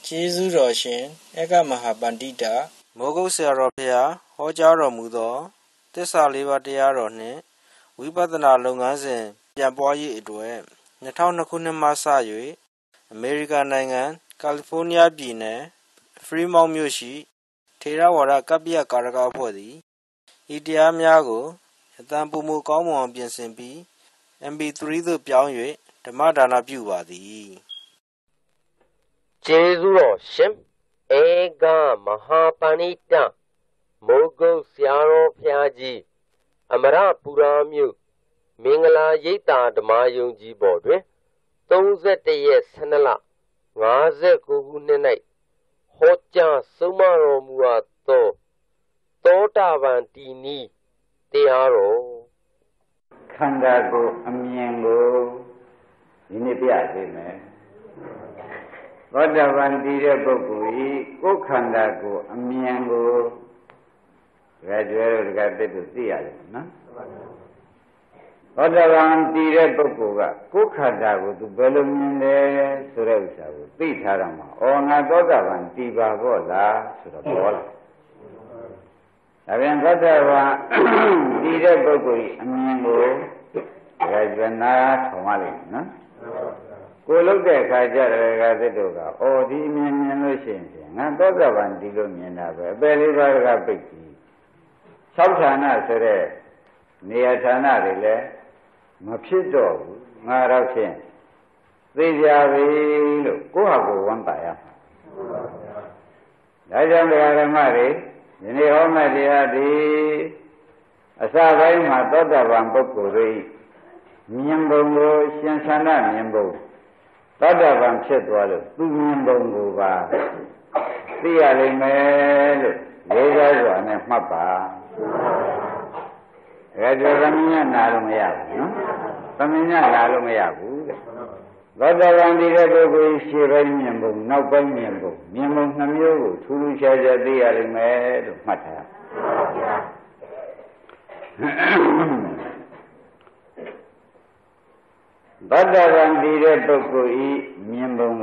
ကျေးဇူးတော်ရှင်ဧကမဟာပန္တိတာမိုးကုတ်ဆရာတော်ဖျားဟောကြားတော်မူသောသစ္စာလေးပါးတရားတော်နှင့်ဝိပဿနာလုပ်ငန်းစဉ်ပြန်ပွားရေးအတွက်2002ခုနှစ်မှစ၍အမေရိကန်နိုင်ငံကယ်လီဖိုးနီးယားပြည်နယ်ဖရီမောင့်မြို့ရှိထေရဝါဒကပ္ပိယကာရကအဖွဲ့သည်ဤတရားများကိုအတန်ပုံမူကောင်းမွန်အောင်ပြင်ဆင်ပြီး MP3 သို့ပြောင်း၍ဓမ္မဒါနပြုပါသည်ကျေးဇူးတော်ရှင်ဧကမဟာပဏိတမိုးကုတ်ဆရာတော်ဘုရားကြီးအမရပူရာမြို့မင်္ဂလာရိပ်သာဓမ္မယုံကြီးပေါ်တွင်31ရက်12လ59ခုနှစ်၌ဟောကြားဆုံးမတော်မူအပ်သောသောတာပန်တီနီတရားတော်ခန္ဓာကိုယ်အမြင်ကိုဒီနေ့ပြသေးမယ်သောတာပန်တည်တဲ့ပုဂ္ဂိုလ်ဤကိုယ်ခန္ဓာကိုယ်အမြင်ကိုကျွဲတို့တကသစ်တို့သိရတယ်နော်သောတာပန်တည်တဲ့ပုဂ္ဂိုလ်ကကိုယ်ခန္ဓာကိုသူဘယ်လိုမြင်လဲဆိုတဲ့ဥစ္စာကိုသိထားရမှာ။ဩငါသောတာပန်တည်ပါဘောလားဆိုတော့ပေါ်လာ။ဒါပြန်သောတာပန်တည်တဲ့ပုဂ္ဂိုလ်ဤအမြင်ကိုကျွဲနာထောင်ရလိမ့်မယ်နော်။ကိုလုတ်တဲ့အခါကျတဲ့ကသစ်တို့ကဒီမြင်လို့ရှိရင်ငါသောတာပန်တည်လို့မြင်တာပဲအပယ်လေးပါးကပိတ်ပြီး၆ဌာနဆိုတဲ့နေရာဌာနတွေလည်းမဖြစ်တော့ဘူးငါတော့ဖြင့်သိကြပြီလို့ကိုယ့်ဟာကိုယ်ဝမ်းပါရမှာဒါကြောင့်ဓမ္မတွေဒီနေ့ဟောမဲ့တရားဒီအစပိုင်းမှာသောတာပန်ပုဂ္ဂိုလ်တွေမြင်ပုံကိုရှင်သန္တာမြင်ပုံသောတာပန်ဖြစ်သွားလို့သူမြင်ပုံကိုပါသိရလိမ့်မယ်လို့လေးစားစွာနဲ့မှတ်ပါဒါကြောင့်သမင်းနာလို့မရဘူးနော်သမင်းနာလို့မရဘူးတဲ့သောတာပန်ဒီတဲ့ပုဂ္ဂိုလ်ရှေ့ပိုင်းမြင်ပုံနောက်ပိုင်းမြင်ပုံနှမျိုးကိုထူးထူးခြားခြားသိရလိမ့်မယ်လို့မှတ်ထားသောတာပန်ဒီတဲ့ပုဂ္ဂိုလ်ဤမြင်ပုံက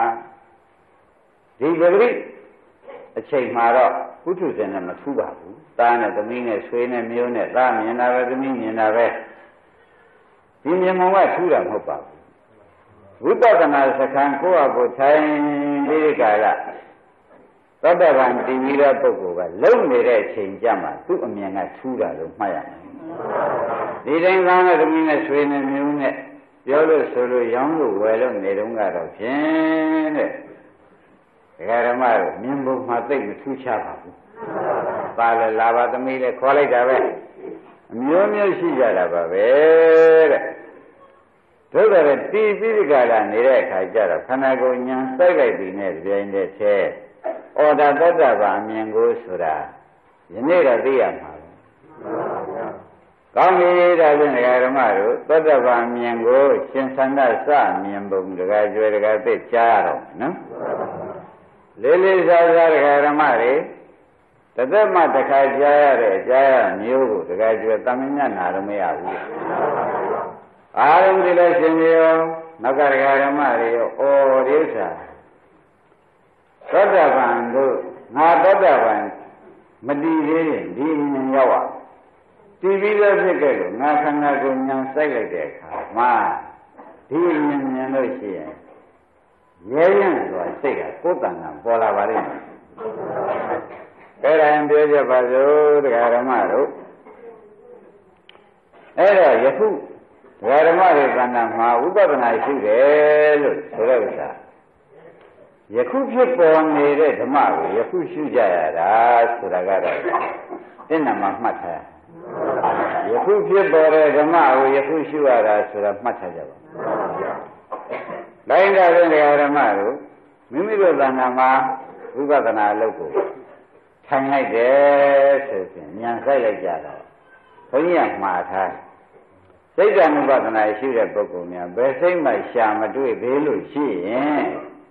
ဒီပရိအချိန်မှာတော့ပုထုဇဉ်နဲ့မထူးပါဘူးသားနဲ့သမီးနဲ့ဆွေနဲ့မျိုးနဲ့သားမြင်တာပဲသမီးမြင်တာပဲဒီမြင်ပုံကထူးတာမဟုတ်ပါဘူးဝိပဿနာစခန်းကိုယ့်အကိုထိုင်ဒီကာလသောတာပန်တည်ပြီးတဲ့ပုဂ္ဂိုလ်ကလုံနေတဲ့အချိန်ကြမှာသူ့အမြင်ကထူးတာလို့မှတ်ရမယ်ဒီတိုင်းသားနဲ့သမီးနဲ့ဆွေနဲ့မျိုးနဲ့ပြောလို့ဆိုလို့ရောင်းလို့ဝယ်လို့နေတုန်းကတော့ဖြင့်တဲ့ဓမ္မတို့မြင်ပုံမှာသိမထူးခြားပါဘူး။ပါလေလာပါသမီးလေခေါ်လိုက်တာပဲအမျိုးမျိုးရှိကြတာပါပဲတဲ့။တို့တယ်တီးပြီးဒီကလာနေတဲ့အခါကျတော့ခန္ဓာကိုယ်ညာစိုက်လိုက်ပြီးနဲ့ပြိုင်တဲ့သေး။ဩဒါသတ္တဗာမြင်ကိုဆိုတာယနေ့တော့သိရမှာပဲ။ကောင်းပြီဒါဖြင့်ဓမ္မတို့သတ္တဗာမြင်ကိုရှင်သန္တစမြင်ပုံတကားကျွဲတကားသိကြားရတော့နော်။လေးလေးစားစားဓမ္မတွေတသက်မှတစ်ခါကြားရတဲ့ကြားရမျိုးကိုတခါကျွယ်သမင်းညနာတော့မရဘူးအားလုံးဒီလိုရှင်ရောနောက်ကဓမ္မတွေရောဒီဥစ္စာသောတာပန်တို့ငါသောတာပန်မတည်သေးရင်ဒီမြင်ရောက်အောင်တည်ပြီးတော့ဖြစ်ခဲ့လို့ငါခန္ဓာကိုယ်ညာစိုက်လိုက်တဲ့အခါမှာဒီမြင်လို့ရှိရင်ရဲရင်ဆိုတာစိတ်ကကိုယ်တန်တာပေါ်လာပါလိမ့်မယ်အဲ့ဒါရင်ပြောကြပါစို့တရားဓမ္မတို့အဲ့တော့ယခုတရားဓမ္မတွေကဏ္ဍမှာဝိပဿနာရှိတယ်လို့ဆိုတဲ့ဥစ္စာယခုဖြစ်ပေါ်နေတဲ့ဓမ္မကိုယခုရှုကြရတာဆိုတာကတော့သိနာမှာမှတ်ထားယခုဖြစ်ပေါ်တဲ့ဓမ္မကိုယခုရှုရတာဆိုတာမှတ်ထားကြပါလိုက်တာတဲ့တရားဓမ္မတို့မိမိတို့သံဃာမှာဝိပဿနာလုပ်ကိုထိုင်လိုက်တယ်ဆိုရင်ဉာဏ်ဆိုင်လိုက်ကြတော့ဘုန်းကြီးကမှားထားစိတ်ဓာတ်ဝိပဿနာရှိတဲ့ပုဂ္ဂိုလ်များဘယ်စိတ်မှရှာမတွေ့သေးလို့ရှိရင်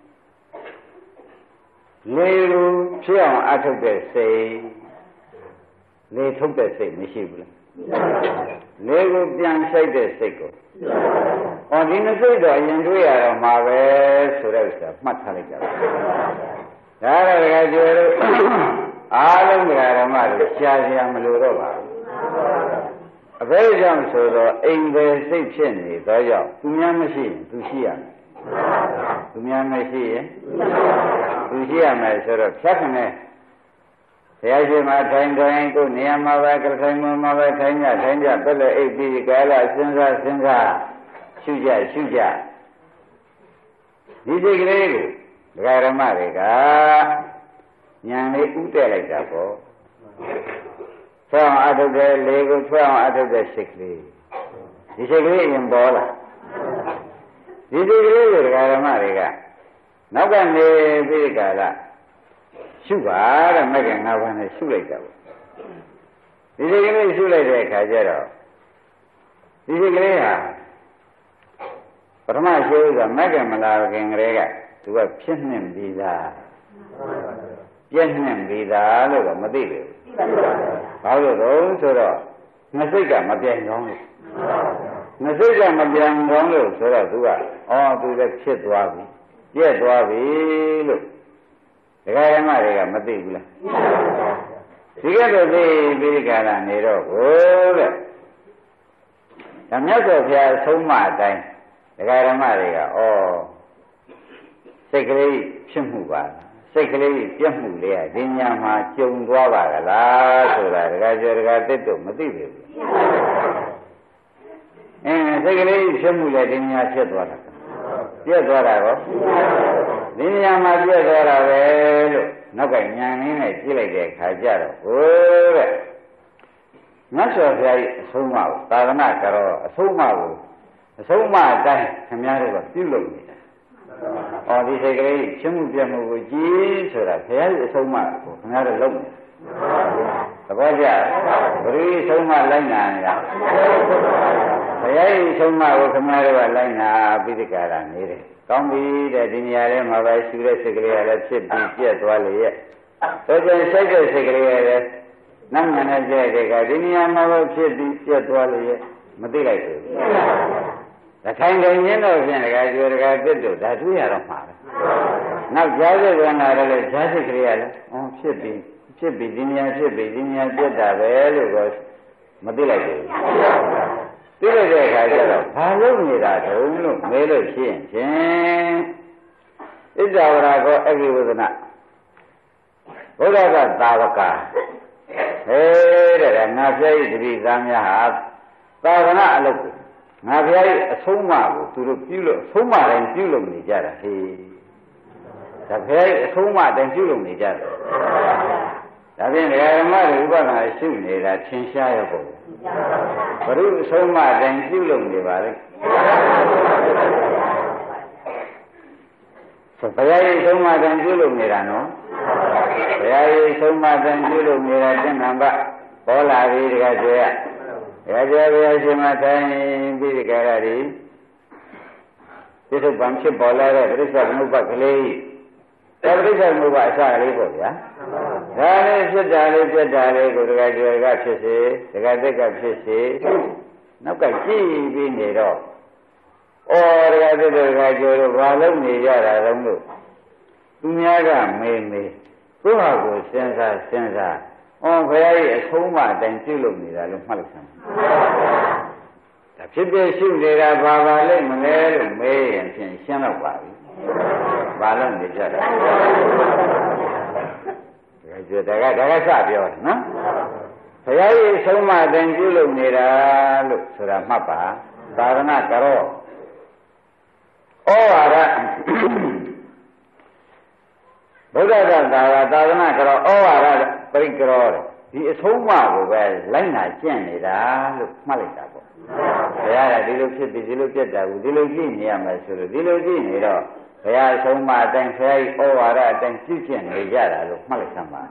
လေလိုဖြစ်အောင်အထုတ်တဲ့စိတ်လေထုတ်တဲ့စိတ်မရှိဘူးလားလေကိုပြန်ဆိုင်တဲ့စိတ်ကိုဩဒီနှစ်စိတ်တော့အရင်တွေ့ရတော့မှာပဲဆိုတဲ့ဥစ္စာမှတ်ထားလိုက်ကြပါဒါရကကျေလို့အားလုံးဓမ္မတွေရှားစရာမလိုတော့ပါဘူးအဘယ်ကြောင့်ဆိုတော့အိမ်ပဲစိတ်ဖြစ်နေတော့ကြောင့်သူများမရှိရင်သူရှိရမယ်သူများမရှိရင်သူရှိရမယ်ဆိုတော့ဖြတ်ခနဲ့ဘုရားရှင်မှာထိုင်ကိုနေရာမှာပဲကထိုင်မှာပဲထိုင်ကြပြည့်လေအိပ်ပြီးကာလစဉ်းစားရှုကြဒီစိတ်ကလေးကိုဒကာဓမ္မတွေကဉာဏ်လေးဥတည့်လိုက်တာပေါ့ဆွဲအောင်အထုတ်တဲ့လေကိုဆွဲအောင်အထုတ်တဲ့စိတ်ကလေးဒီစိတ်ကလေးရင်ပေါ်လာဒီစိတ်ကလေးကိုဒကာဓမ္မတွေကနောက်ကနေပြီးကာလရှုပါတဲ့မကငါးပါးနဲ့ရှုလိုက်တာပေါ့ဒီစိတ်ကလေးရှုလိုက်တဲ့အခါကျတော့ဒီစိတ်ကလေးဟာပထမရှိဥစ္စာမကမလာခင်ကလေးကသူကဖြစ်နှင်ပြီးသားပြည့်နှင်ပြီးသားလို့တော့မသိဘူးဘာလို့တော့ဆိုတော့နှစ်စိတ်ကမပြတ်ကောင်းလို့နှစ်စိတ်ကမပြတ်ကောင်းလို့ဆိုတော့သူကသူလည်းဖြစ်သွားပြီပြည့်သွားပြီလို့ဒကာရမတွေကမသိဘူးလားဒီကဲတော့သိပြီးကာလနေတော့ကိုတဲ့ဒါမြတ်စွာဘုရားဆုံးမအတိုင်းဒကာရမတွေကစိတ်ကလေးဖြစ်မှုပါစိတ်ကလေးပြတ်မှုလေးကဒီညာမှာကျုံသွားပါကလားဆိုတာဒကာကျော်ဒကာတစ်တို့မသိဘူးစိတ်ကလေးဖြစ်မှုလည်းဒီညာဖြစ်သွားတာပြတ်သွားတာကောဒီညာမှာပြတ်သွားတာပဲလို့နောက်ကညာရင်းနဲ့ကြည့်လိုက်တဲ့အခါကျတော့ဟိုတဲ့မြတ်စွာဘုရားရဲ့အဆုံးအမကိုသာသနာကြောအဆုံးအမကိုအဆုံးအမအတိုင်းခင်ဗျားတို့ကပြုလုပ်နေတာဒီစိတ်ကလေးချင်းမှုပြတ်မှုကိုကြည်ဆိုတာဘုရားရဲ့အဆုံးအမကိုခင်ဗျားတို့လုပ်နေတာသဘောကျဘယ်လိုဆုံးမလိုက်နာနေတာဘုရားရဲ့အဆုံးအမကိုခင်ဗျားတို့ကလိုက်နာပြီးဒီကရာနေတယ်ကောင်းပြီတဲ့ဒီနေရာထဲမှာပဲရှူတဲ့စိတ်ကလေးကလည်းဖြစ်ပြီးပြတ်သွားလေရဲ့တော့ကျစိတ်တဲ့စိတ်ကလေးကလည်းနတ်မြန်နဲ့ကြဲတဲ့ကဒီနေရာမှာပဲဖြစ်ပြီးပြတ်သွားလေရဲ့မသိလိုက်ဘူးတခိုင်ခိုင်ရင်းတော့ဖြင့်ဒကာကျော်ဒကာတစ်တို့ဒါတွေ့ရတော့မှာပဲနောက်ကြားစိတ်ကလည်းလည်းကြားစိတ်ကလေးကလည်းဖြစ်ပြီးဒီနေရာဖြစ်ပြီးဒီနေရာပြတ်တာပဲလို့တော့မသိလိုက်ဘူးသိလိုက်တဲ့အခါကျတော့ဘာလို့နေတာတုံးလို့မဲလို့ရှိရင်ဖြင့်ဣဇဝရကောအဂိဝဒနာဘုရားကသာဝကတဲ့ငါဖျားဤတတိသားများဟာသာသနာအလုပ်ကိုငါဖျားဤအဆုံးအမကိုသူတို့ပြုလို့အဆုံးအမတိုင်းပြုလုပ်နေကြတာဟေးဒါဖျားဤအဆုံးအမတိုင်းပြုလုပ်နေကြတယ်ဒါဖြင့်ဒကာဓမ္မတွေဥပဒနာရှုနေတာထင်ရှားရပုံဘုရုအဆုံးအမတိုင်းပြုလုပ်နေပါလေဘုရားရဲ့အဆုံးအမတိုင်းပြုလုပ်နေတာနော်ဘုရားရဲ့အဆုံးအမတိုင်းပြုလုပ်နေတာတဏ္ဍဘပေါ်လာပြီဒကာကျော်ရဒကာကျော်ဘုရားရှင်မထိုင်ပြီးဒီကရတွေပြစ္ဆုတ်ပံဖြစ်ပေါ်လာတဲ့ပြစ္ဆုတ်မုပ္ပကလေးပြစ္ဆုတ်မုပ္ပအစကလေးပေါ့ဗျာဒါလေးဖြစ်တာလေးပြတ်တာလေးကိုဒကာကျော်ကဖြစ်စေဒကာသက်ကဖြစ်စေနောက်ကကြည့်ပြီးနေတော့ဒကာသက်ကဒကာကျော်တို့ဘာလုပ်နေကြတာလဲလို့သူများကမေးကိုယ့်ဟာကိုယ်စဉ်းစားဘုရားရဲ့အဆုံးအမအတိုင်းပြုလုပ်နေတာလို့မှတ်လိုက်စမ်းဒါဖြစ်ဖြစ်ရှုနေတာဘာလိမ့်မလဲလို့မေးရင်ဖြင့်ရှင်းတော့ပါပြီဘာလို့နေကြတာဒါကစပြောတယ်နော်ဘုရားရဲ့အဆုံးအမအတိုင်းပြုလုပ်နေတာလို့ဆိုတာမှတ်ပါသာသနာကြောဩဝါဒဘုရားသာသနာကြောဩဝါဒပရိကရောဒီအဆုံးအမကိုပဲလိုက်နာကျင့်နေတာလို့မှတ်လိုက်တာပေါ့ဘုရားကဒီလိုဖြစ်ပြီးဒီလိုပြတ်တာကိုဒီလိုကြည့်နေရမယ်ဆိုလို့ဒီလိုကြည့်နေတော့ဘုရားအဆုံးအမအတိုင်းဘုရားဤဩဝါဒအတိုင်းကြည့်ကျင့်နေကြတာလို့မှတ်လိုက်သမှာ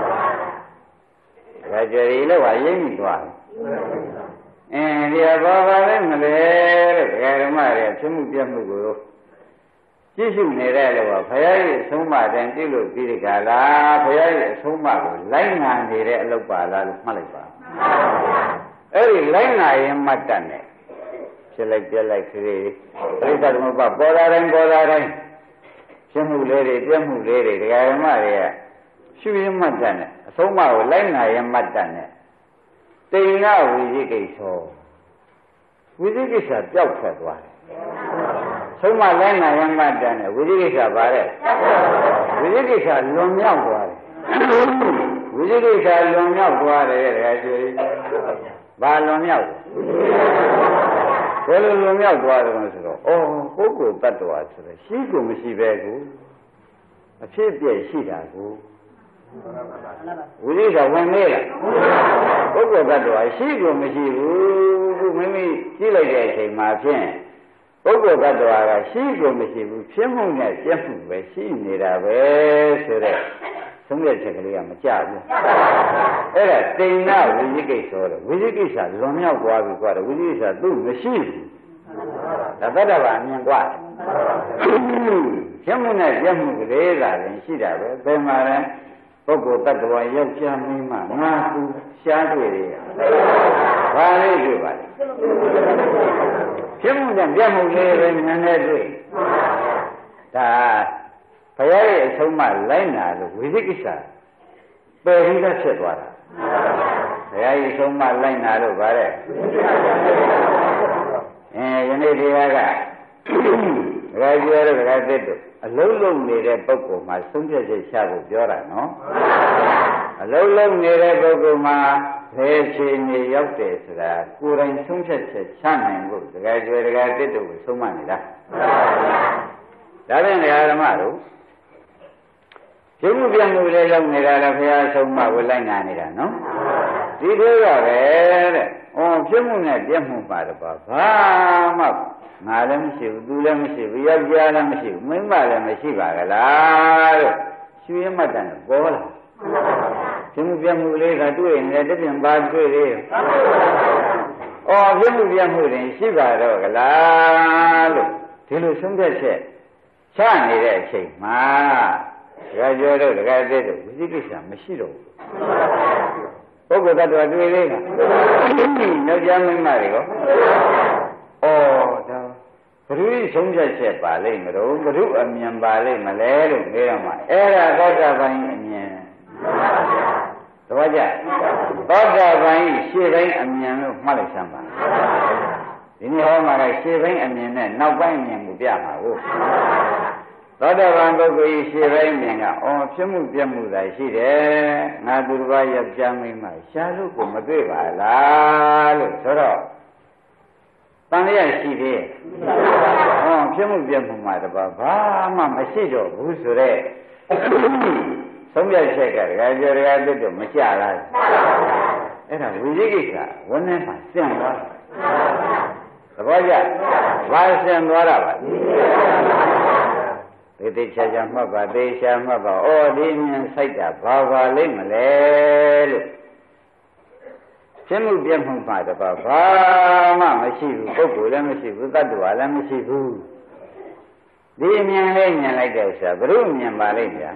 ဒါကြည်လို့ကရိပ်မိသွားတယ်ဒီဘာလဲမလဲတဲ့ဒကာဓမ္မတွေဖြစ်မှုပြတ်မှုကိုကြည့်ရှုနေတဲ့လို့ဘုရားရဲ့အဆုံးအမတိုင်းပြုလို့ပြီးဒီကလာဘုရားရဲ့အဆုံးအမကိုလိုက်နာနေတဲ့အလုပ်ပါလားလို့မှတ်လိုက်ပါအဲ့ဒီလိုက်နာရင်မှတ်တတ်နဲ့ဖြစ်လိုက်ပြက်လိုက်ကလေးပရိသတ်သမုပ္ပါပေါ်လာတိုင်းဖြစ်မှုလေးတွေပြက်မှုလေးတွေဒကာဓမ္မတွေကရှုရမှတ်တယ်နဲ့အဆုံးအမကိုလိုက်နာရမှတ်တယ်နဲ့တိဏဝိသိကိစ္စဝိသိကိစ္စပျောက်ထွက်သွားတယ်ဆုံးမလိုက်နာရမှတ်တယ်နဲ့ဝိသိကိစ္စပါတဲ့ဝိသိကိစ္စလွန်မြောက်သွားတယ်ဝိသိကိစ္စလွန်မြောက်သွားတယ်တကယ်ဆိုရင်ဘာလွန်မြောက်ဘယ်လိုလွန်မြောက်သွားတယ်ဆိုတော့ပုဂ္ဂိုလ်တ attva ဆိုတော့ရှိကိုမရှိပဲကိုအဖြစ်ပြည့်ရှိတာကိုဝိသိကိစ္စဝင်နေလားပုဂ္ဂိုလ်တ attva ရှိကိုမရှိဘူးခုမိမိကြည့်လိုက်တဲ့အချိန်မှာဖြင့်ပုဂ္ဂိုလ်တ attva ကရှိကိုမရှိဘူးဖြစ်မှုနဲ့ပြည့်မှုပဲရှိနေတာပဲဆိုတဲ့သုံးရချက်ကလေးကမကြဘူးအဲ့ဒါတိဏဝိသိကိစ္စတော့ဝိသိကိစ္စလွန်မြောက်သွားပြီကွာဝိသိကိစ္စသူ့မရှိဘူးဒါတတ္တဗာအမြင်ကွာဖြစ်မှုနဲ့ပြည့်မှုကလေးသာရင်ရှိတာပဲဘယ်မှာလဲပုဂ္ဂိုလ်တ attva ယောက်ျားမင်းမငါသူရှားတွေ့တယ်ဘာလေးတွေ့ပါလဲဖြစ်မှုနဲ့ပြည့်မှုလေးပဲနည်းနည်းတွေ့ဒါဘုရားရဲ့အဆုံးအမလိုက်နာလို့ဝိသိကိစ္စပယ်ပြီးသားဖြစ်သွားတာဘုရားရဲ့အဆုံးအမလိုက်နာလို့ဗါတဲ့ယနေ့တရားကဒကာကြီးရတဲ့ဒကာသစ်တို့အလုံးလုံးနေတဲ့ပုဂ္ဂိုလ်မှာဆုံးဖြတ်ချက်ချဖို့ပြောတာနော်အလုံးလုံးနေတဲ့ပုဂ္ဂိုလ်မှာဘယ်ချိန်နေရောက်တယ်ဆိုတာကိုယ်တိုင်ဆုံးဖြတ်ချက်ချနိုင်ဖို့ဒကာကြီးဒကာသစ်တို့ကိုဆုံးမနေတာဒါဖြင့်ဒကာဓမ္မတို့ကျုပ်ပြမှုလေးလောက်နေတာလည်းဘုရားဆုံးမကိုလိုက်နာနေတာနော်ဒီလိုရပဲတဲ့ဖြစ်မှုနဲ့ပြည့်မှုပါတော့ဘာမှငါလည်းမရှိဘူးသူလည်းမရှိဘူးယောက်ျားလည်းမရှိဘူးမိန်းမလည်းမရှိပါကလားလို့ရွှေမှတ်တယ်ပေါ်လာဖြစ်မှုပြည့်မှုလေးကတွေ့နေတယ်တပြင်ပါတွေ့သေးဖြစ်မှုပြည့်မှုတွေရှိပါတော့ကလားလို့ဒီလိုဆုံးဖြတ်ချက်ချနေတဲ့အချိန်မှာဒကာကျော်တို့ဒကာသစ်တို့ဝိသိကိစ္စမရှိတော့ဘူးပုဂ္ဂိုလ်တ attva တွေ့သေးလားယောက်ျားမိန်းမတွေရောဒါဘုရားဆုံးဖြတ်ချက်ပါလိမ့်မလို့ဘုရုအမြင်ပါလိမ့်မလဲလို့ပြောရမှာအဲ့ဒါသောတာပန်အမြင်သဘောကျသောတာပန်ရှေ့ပိုင်းအမြင်လို့မှတ်လိုက်စမ်းပါဒီနေ့ဟောမှာကရှေ့ပိုင်းအမြင်နဲ့နောက်ပိုင်းအမြင်ကိုပြမှာကိုသောတာပန်ပုဂ္ဂိုလ်ရှေ့ပိုင်းမြင်ကဖြစ်မှုပြမှုသာရှိတယ်ငါသူတစ်ပါးယောက်ျားမိန်းမရှားလို့ကိုမတွေ့ပါလားလို့ဆိုတော့တန်လျက်ရှိသေးဖြစ်မှုပြမှုမှာတပါးဘာမှမရှိတော့ဘူးဆိုတော့ဆုံးဖြတ်ချက်ကဒကာကျော်ဒကာသစ်တို့မကြလားအဲ့ဒါဝိသိကိစ္စဝန်းထဲမှာစင်သွားသဘောကျဘာစင်သွားတာပါသေချာချာမှတ်ပါသေချာမှတ်ပါဒီမြင်ဆိုင်တာဘာပါလိမ့်မလဲလို့ဖြစ်မှုပြမှုမှာတပါဘာမှမရှိဘူးပုဂ္ဂိုလ်လည်းမရှိဘူးတ attva လည်းမရှိဘူးဒီမြင်လေးမြင်လိုက်တဲ့ဥစ္စာဘုရုမြင်ပါလိမ့်ဗျာ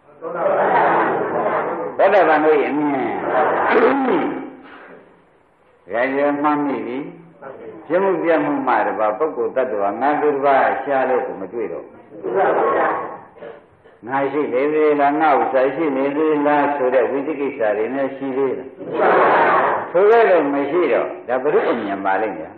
သောတာပန်တို့ရဲ့အမြင်ဒါကြောင့်မှတ်မိပြီဖြစ်မှုပြမှုမှာတပါပုဂ္ဂိုလ်တ attva ငါသူတစ်ပါးရှားလို့ကိုမတွေ့တော့ငါရှိနေသေးလားငါဥစ္စာရှိနေသေးလားဆိုတဲ့ဝိသိကိစ္စတွေနဲ့ရှိသေးလားဆိုရလို့မရှိတော့ဒါဘုရုအမြင်ပါလိမ့်မယ်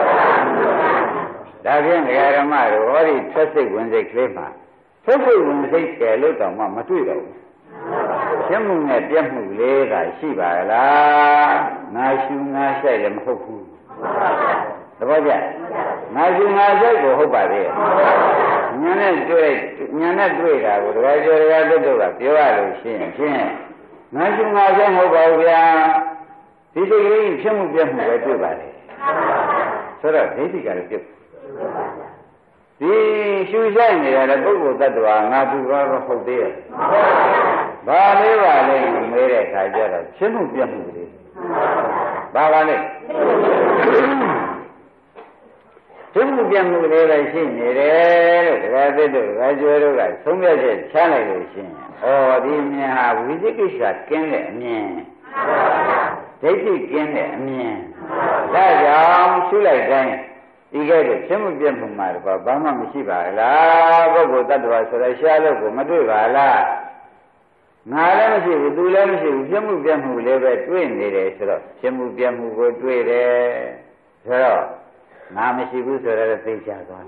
ဒါဖြင့်ဒကာဓမ္မတို့ဟောဒီသက်စိတ်ဝင်စိတ်ကလေးမှာသက်စိတ်ဝင်စိတ်ကဲလို့တောင်မှမတွေ့တော့ဘူးဖြစ်မှုနဲ့ပြတ်မှုလေးသာရှိပါလားငါရှုငါဆိုင်လည်းမဟုတ်ဘူးသဘောကျငါရှုငါဆိုင်ကိုဟုတ်ပါသေးရဲ့ဉာဏ်နဲ့တွေ့တာကိုဒကာကျော်ဒကာသစ်တို့ကပြောရလို့ရှိရင်ဖြင့်ငါရှုငါဆိုင်မဟုတ်ပါဘူးဗျာဒီစိတ်ကလေးဖြစ်မှုပြတ်မှုပဲတွေ့ပါလေဆိုတော့ဒိဋ္ဌိကလည်းပြုတ်ဒီရှုဆိုင်နေတာလည်းပုဂ္ဂိုလ်တ attva ငါသူဘာတော့ဟုတ်သေးရဲ့ဘာလေးပါလဲမေးတဲ့အခါကျတော့ဖြစ်မှုပြတ်မှုလေးဘာပါလဲဖြစ်မှုပြတ်မှုလေးပဲရှိနေတယ်လို့ဒကာသစ်တို့ဒကာကျော်တို့ကသုံးပြချက်ချလိုက်လို့ရှိရင်ဒီမြင်ဟာဝိသိကိစ္စကင်းတဲ့အမြင်ဒိဋ္ဌိကင်းတဲ့အမြင်ဒါကြောင့်ရှုလိုက်တိုင်းဒီကဲတော့ဖြစ်မှုပြတ်မှုမှာတော့ဘာမှမရှိပါလားပုဂ္ဂိုလ်တ attva ဆိုတဲ့ရှားလို့ကိုမတွေ့ပါလားငါလည်းမရှိဘူးသူလည်းမရှိဘူးဖြစ်မှုပြတ်မှုလည်းပဲတွေ့နေတယ်ဆိုတော့ဖြစ်မှုပြတ်မှုကိုတွေ့တယ်ဆိုတော့ငါမရှိဘူးဆိုတော့သိချသွား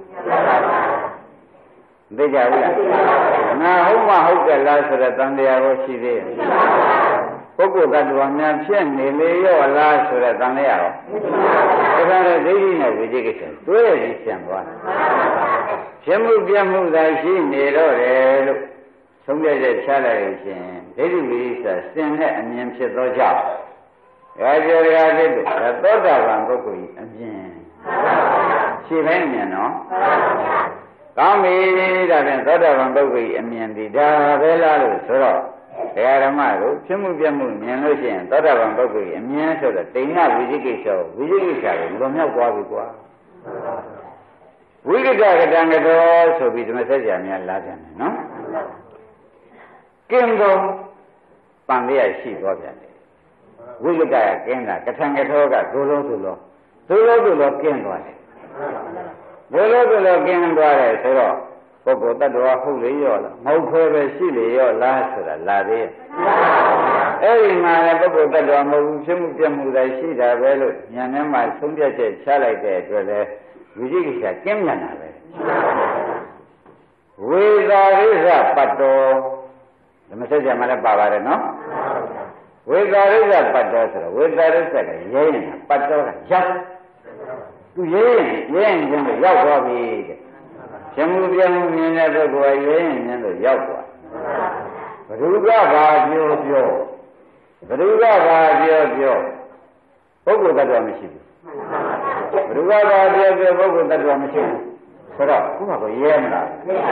သိကြဘူးလားငါဟုတ်မှဟုတ်တယ်လားဆိုတော့တန်တရားကိုရှိသေးတယ်ပုဂ္ဂိုလ်တ attva များဖြစ်နေလေရောလားဆိုတော့တန်တရားရောဒါကြတဲ့ဒိဋ္ဌိနဲ့ဝိသိကိစ္စတွဲပြီးရှင်းသွားဖြစ်မှုပြတ်မှုသာရှိနေတော့တယ်လို့သုံးပြချက်ချလိုက်လို့ရှင်ဒိဋ္ဌိဝိသိကိစ္စစင်တဲ့အမြင်ဖြစ်သောကြောင့်ဒါကြောင့်ဒါဖြစ်လို့သောတာပန်ပုဂ္ဂိုလ်ကြီးအမြင်ရှိတိုင်းမြင်နော်ကောင်းပြီဒါဖြင့်သောတာပန်ပုဂ္ဂိုလ်ကြီးအမြင်ဒီဒါပဲလားလို့ဆိုတော့ဒကာဓမ္မတို့ဖြစ်မှုပြတ်မှုမြင်လို့ရှိရင်သောတာပန်ပုဂ္ဂိုလ်ကြီးအမြင်ဆိုတော့တိဏ္ဍဝိသိကိစ္စဝိသိကိစ္စကိုလွန်မြောက်သွားပြီကွာဝိကတကတံကတော်ဆိုပြီးဓမ္မစကြာများလာပြန်တယ်နော်ကင်းတော်ပန်ရရှိသွားပြန်တယ်ဝိကတကကင်းတာကထံကတော်ကဒုလောကင်းသွားတယ်ဘယ်လိုကင်းသွားတယ်ဆိုတော့ပုဂ္ဂိုလ်တ attva ဟုတ်လေရောလားမဟုတ်ခွဲပဲရှိလေရောလားဆိုတာလာသေးရဲ့အဲ့ဒီမှာလည်းပုဂ္ဂိုလ်တ attva မဟုတ်ဘူးဖြစ်မှုပြမှုတွေရှိတာပဲလို့ဉာဏ်ထဲမှာသုံးပြချက်ချလိုက်တဲ့အတွက်လည်းဝိသိကိစ္စကင်းမြန်တာပဲဝေသာရိသပတ်တော်ဓမ္မစကြာမှာလည်းပါပါတယ်နော်ဝေသာရိသပတ်တော်ဆိုတော့ဝေသာရိသကရဲရင်ပတ်တော်ကရောက်သူရဲရင်ချင်းတော့ရောက်သွားပြီတဲ့ရှင်မှုပြမှုမြင်တဲ့ပုဂ္ဂိုလ်ကရဲရင်ချင်းတော့ရောက်သွားဘ누구ကဘာပြောပြောဘ누구ကဘာပြောပြောပုဂ္ဂိုလ်တ attva မရှိဘူးဘ누구ကဘာပြောပြောပုဂ္ဂိုလ်တ attva မရှိဘူးဆိုတော့ခုမှကိုရဲမလား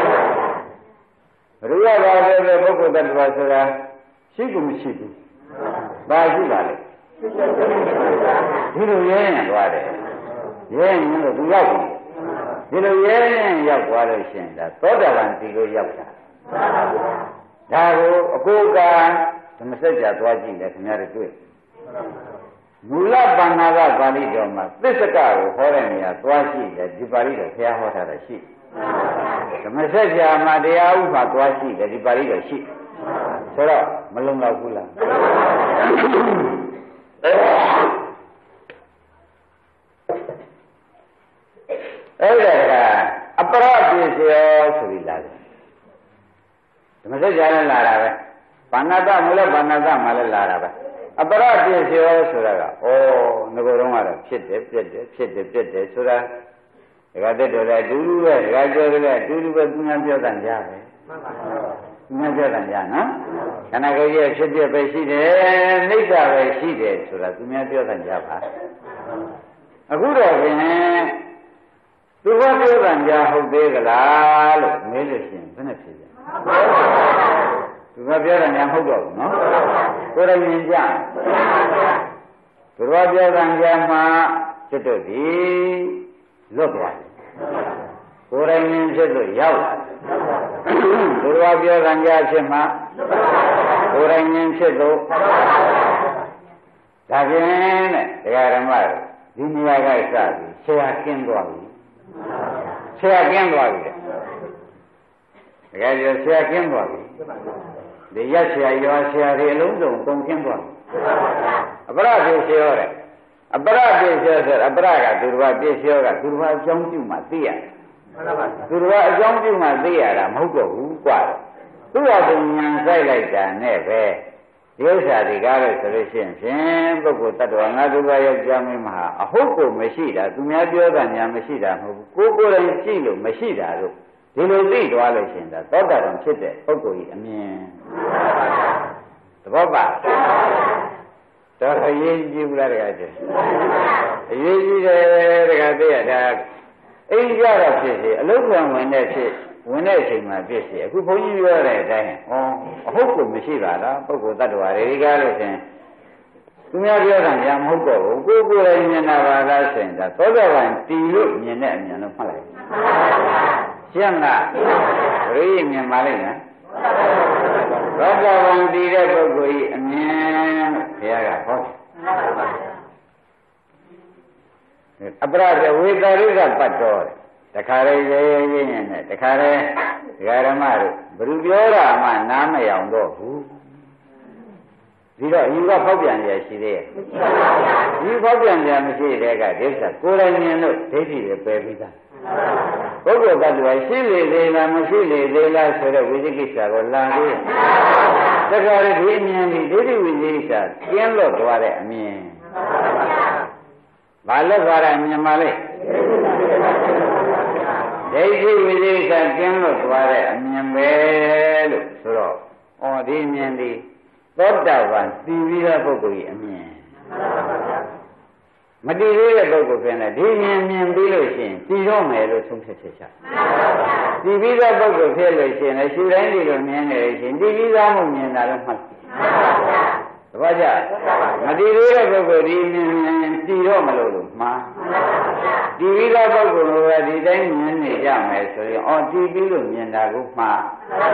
ဘ누구ကဘာပြောပြောပုဂ္ဂိုလ်တ attva ဆိုတာရှိကူမရှိဘူးဘာရှိပါလဲဒီလိုရဲရင်သွားတယ်ရဲရင်တော့သူရောက်ပြီဒီလိုရဲရင်ရောက်သွားလို့ရှိရင်ဒါသောတာပန်ဒီလိုရောက်တာဒါကိုအကိုကဓမ္မစကြာသွားကြည့်တယ်ခင်ဗျားတို့တွေ့မူလပဏ္ဏကပါဠိတော်မှာသစ္စကကိုဟောတဲ့နေရာသွားရှိတယ်ဒီပါဠိတော်ဘုရားဟောထားတာရှိဓမ္မစကြာမှာတရားဥပ္ပါသွားရှိတယ်ဒီပါဠိတော်ရှိဆိုတော့မလုံလောက်ဘူးလားအဲ့ဒါကအပရပိစယောဆိုပြီးလာတယ်ဓမ္မစကြာလည်းလာတာပဲဘာနာတမူလဘာနာတမှလည်းလာတာပဲအပရပိစယောဆိုတာကဩငကိုယ်တော့ကတော့ဖြစ်တယ်ပြက်တယ်ဖြစ်တယ်ပြက်တယ်ဆိုတာဒါကတည်းကလည်းအတူတူပဲဒါကကြောလည်းအတူတူပဲသူများပြောတဲ့ကြားပဲသူများပြောတဲ့ကြားနော်ခန္ဓာကိုယ်ရဲ့ဖြစ်ပြပဲရှိတယ်နှိစ္စပဲရှိတယ်ဆိုတာသူများပြောတဲ့ကြားပါအခုတော့ဖြင့်သူကပြောတဲ့ကြားဟုတ်သေးကလားလို့မေးလို့ရှိရင်ဘယ်နဲ့ဖြစ်လဲသူကပြောတဲ့ကြားဟုတ်တော့ဘူးနော်ကိုယ်တိုင်မြင်ကြသူကပြောတဲ့ကြားမှာကျွတ်တော့ဒီလွတ်သွားတယ်ကိုယ်တိုင်မြင်ဖြစ်လို့ရောက်လာသူကပြောတဲ့ကြားဖြစ်မှာကိုယ်တိုင်မြင်ဖြစ်လို့ဒါဖြင့်တဲ့တရားဓမ္မဒီနေရာကစပြီးဆရာကင်းသွားပြီဆရာကင်းသွားပြီတဲ့တကယ်ကျဆရာကင်းသွားပြီဒီရက်ဆရာရောဆရာတွေအလုံးစုံကုန်ကင်းသွားပြီအပရပိစယောတဲ့အပရပိစယောဆိုအပရကသူတော်ပိစယောကသူတော်အကြောင်းပြုမှသိရတယ်သူတော်အကြောင်းပြုမှသိရတာမဟုတ်တော့ဘူးกว่าသူ့ဟာသူဉာဏ်ဆိုင်လိုက်တာနဲ့ပဲဒီဥစ္စာတွေကားလို့ဆိုလို့ရှိရင်ဖြင့်ပုဂ္ဂိုလ်တ attva ငါသူကယောက်ျားမင်းမဟာအဟုတ်ကိုမရှိတာသူများပြောတာညာမရှိတာမဟုတ်ဘူးကိုယ်ကိုယ်တိုင်ကြည့်လို့မရှိတာလို့ဒီလိုသိသွားလို့ရှိရင်ဒါသောတာပန်ဖြစ်တဲ့ပုဂ္ဂိုလ်ကြီးအမြင်သဘောပါတော့အရေးကြီးဘူးလားတကယ်ချင်းအရေးကြီးတယ်တကယ်သိရတာအိမ်ကြတော့ဖြစ်စီအလုံးစုံဝင်တဲ့အချိန်မှာဖြစ်စီအခုဘုန်းကြီးပြောတဲ့အတိုင်းအဟုတ်ကိုမရှိပါလားပုဂ္ဂိုလ်တ attva တွေကားလို့ရှင်သူများပြောတာညာမဟုတ်တော့ဘူးကိုယ်ကိုယ်တိုင်မြင်တာပါလားဆိုရင်ဒါသောတာပန်တည်လို့မြင်တဲ့အမြင်လို့မှတ်လိုက်ရှင်းလားဘုရားမြင်ပါလိမ့်မယ်သောတာပန်တည်တဲ့ပုဂ္ဂိုလ်ကြီးအမြင်ဘုရားကဟောတယ်အပရဝေတာရိကပတ်တော်တခါလေရေးနေတယ်တခါလေဒကာဓမ္မတို့ဘ누구ပြောတာမှနားမယောင်တော့ဘူးဒီတော့ယူကဖောက်ပြန်ရရှိသေးရဲ့ဒီဖောက်ပြန်ရမရှိတဲ့ကဒိဋ္ဌကိုယ်တိုင်မြင်လို့ဒိဋ္ဌိတွေပယ်ပြီးသားပုဂ္ဂိုလ်တ attva ရှိလေသေးလားမရှိလေသေးလားဆိုတော့ဝိသိကိစ္စကိုလာသေးတခါလေဒီအမြင်ဒီဒိဋ္ဌိဝိသိကိစ္စကျင်းလို့သွားတဲ့အမြင်ဘာလို့သွားတဲ့အမြင်ပါလဲဒိဋ္ဌိဝိသိကိစ္စကျင်းလို့သွားတဲ့အမြင်ပဲလို့ဆိုတော့ဩဒီအမြင်ဒီသောတာပန်သိပြီးတဲ့ပုဂ္ဂိုလ်ကြီးအမြင်မတည်သေးတဲ့ပုဂ္ဂိုလ်ပြန်တယ်ဒီမြင်ပြီးလို့ရှိရင်တည်တော့မယ်လို့ဆုံးဖြတ်ချက်ချတည်ပြီးတဲ့ပုဂ္ဂိုလ်ဖြစ်လို့ရှိရင်လည်းရှုတိုင်းဒီလိုမြင်နေလို့ရှိရင်တည်ပြီးသားမှုမြင်တာလည်းမှတ်သဘောကျမတည်သေးတဲ့ပုဂ္ဂိုလ်ဒီမြင်တည်တော့မလို့မှားတည်ပြီးသားပုဂ္ဂိုလ်ကဒီတိုင်းမြင်နေကြမယ်ဆိုရင်အော်တည်ပြီးလို့မြင်တာကိုမှား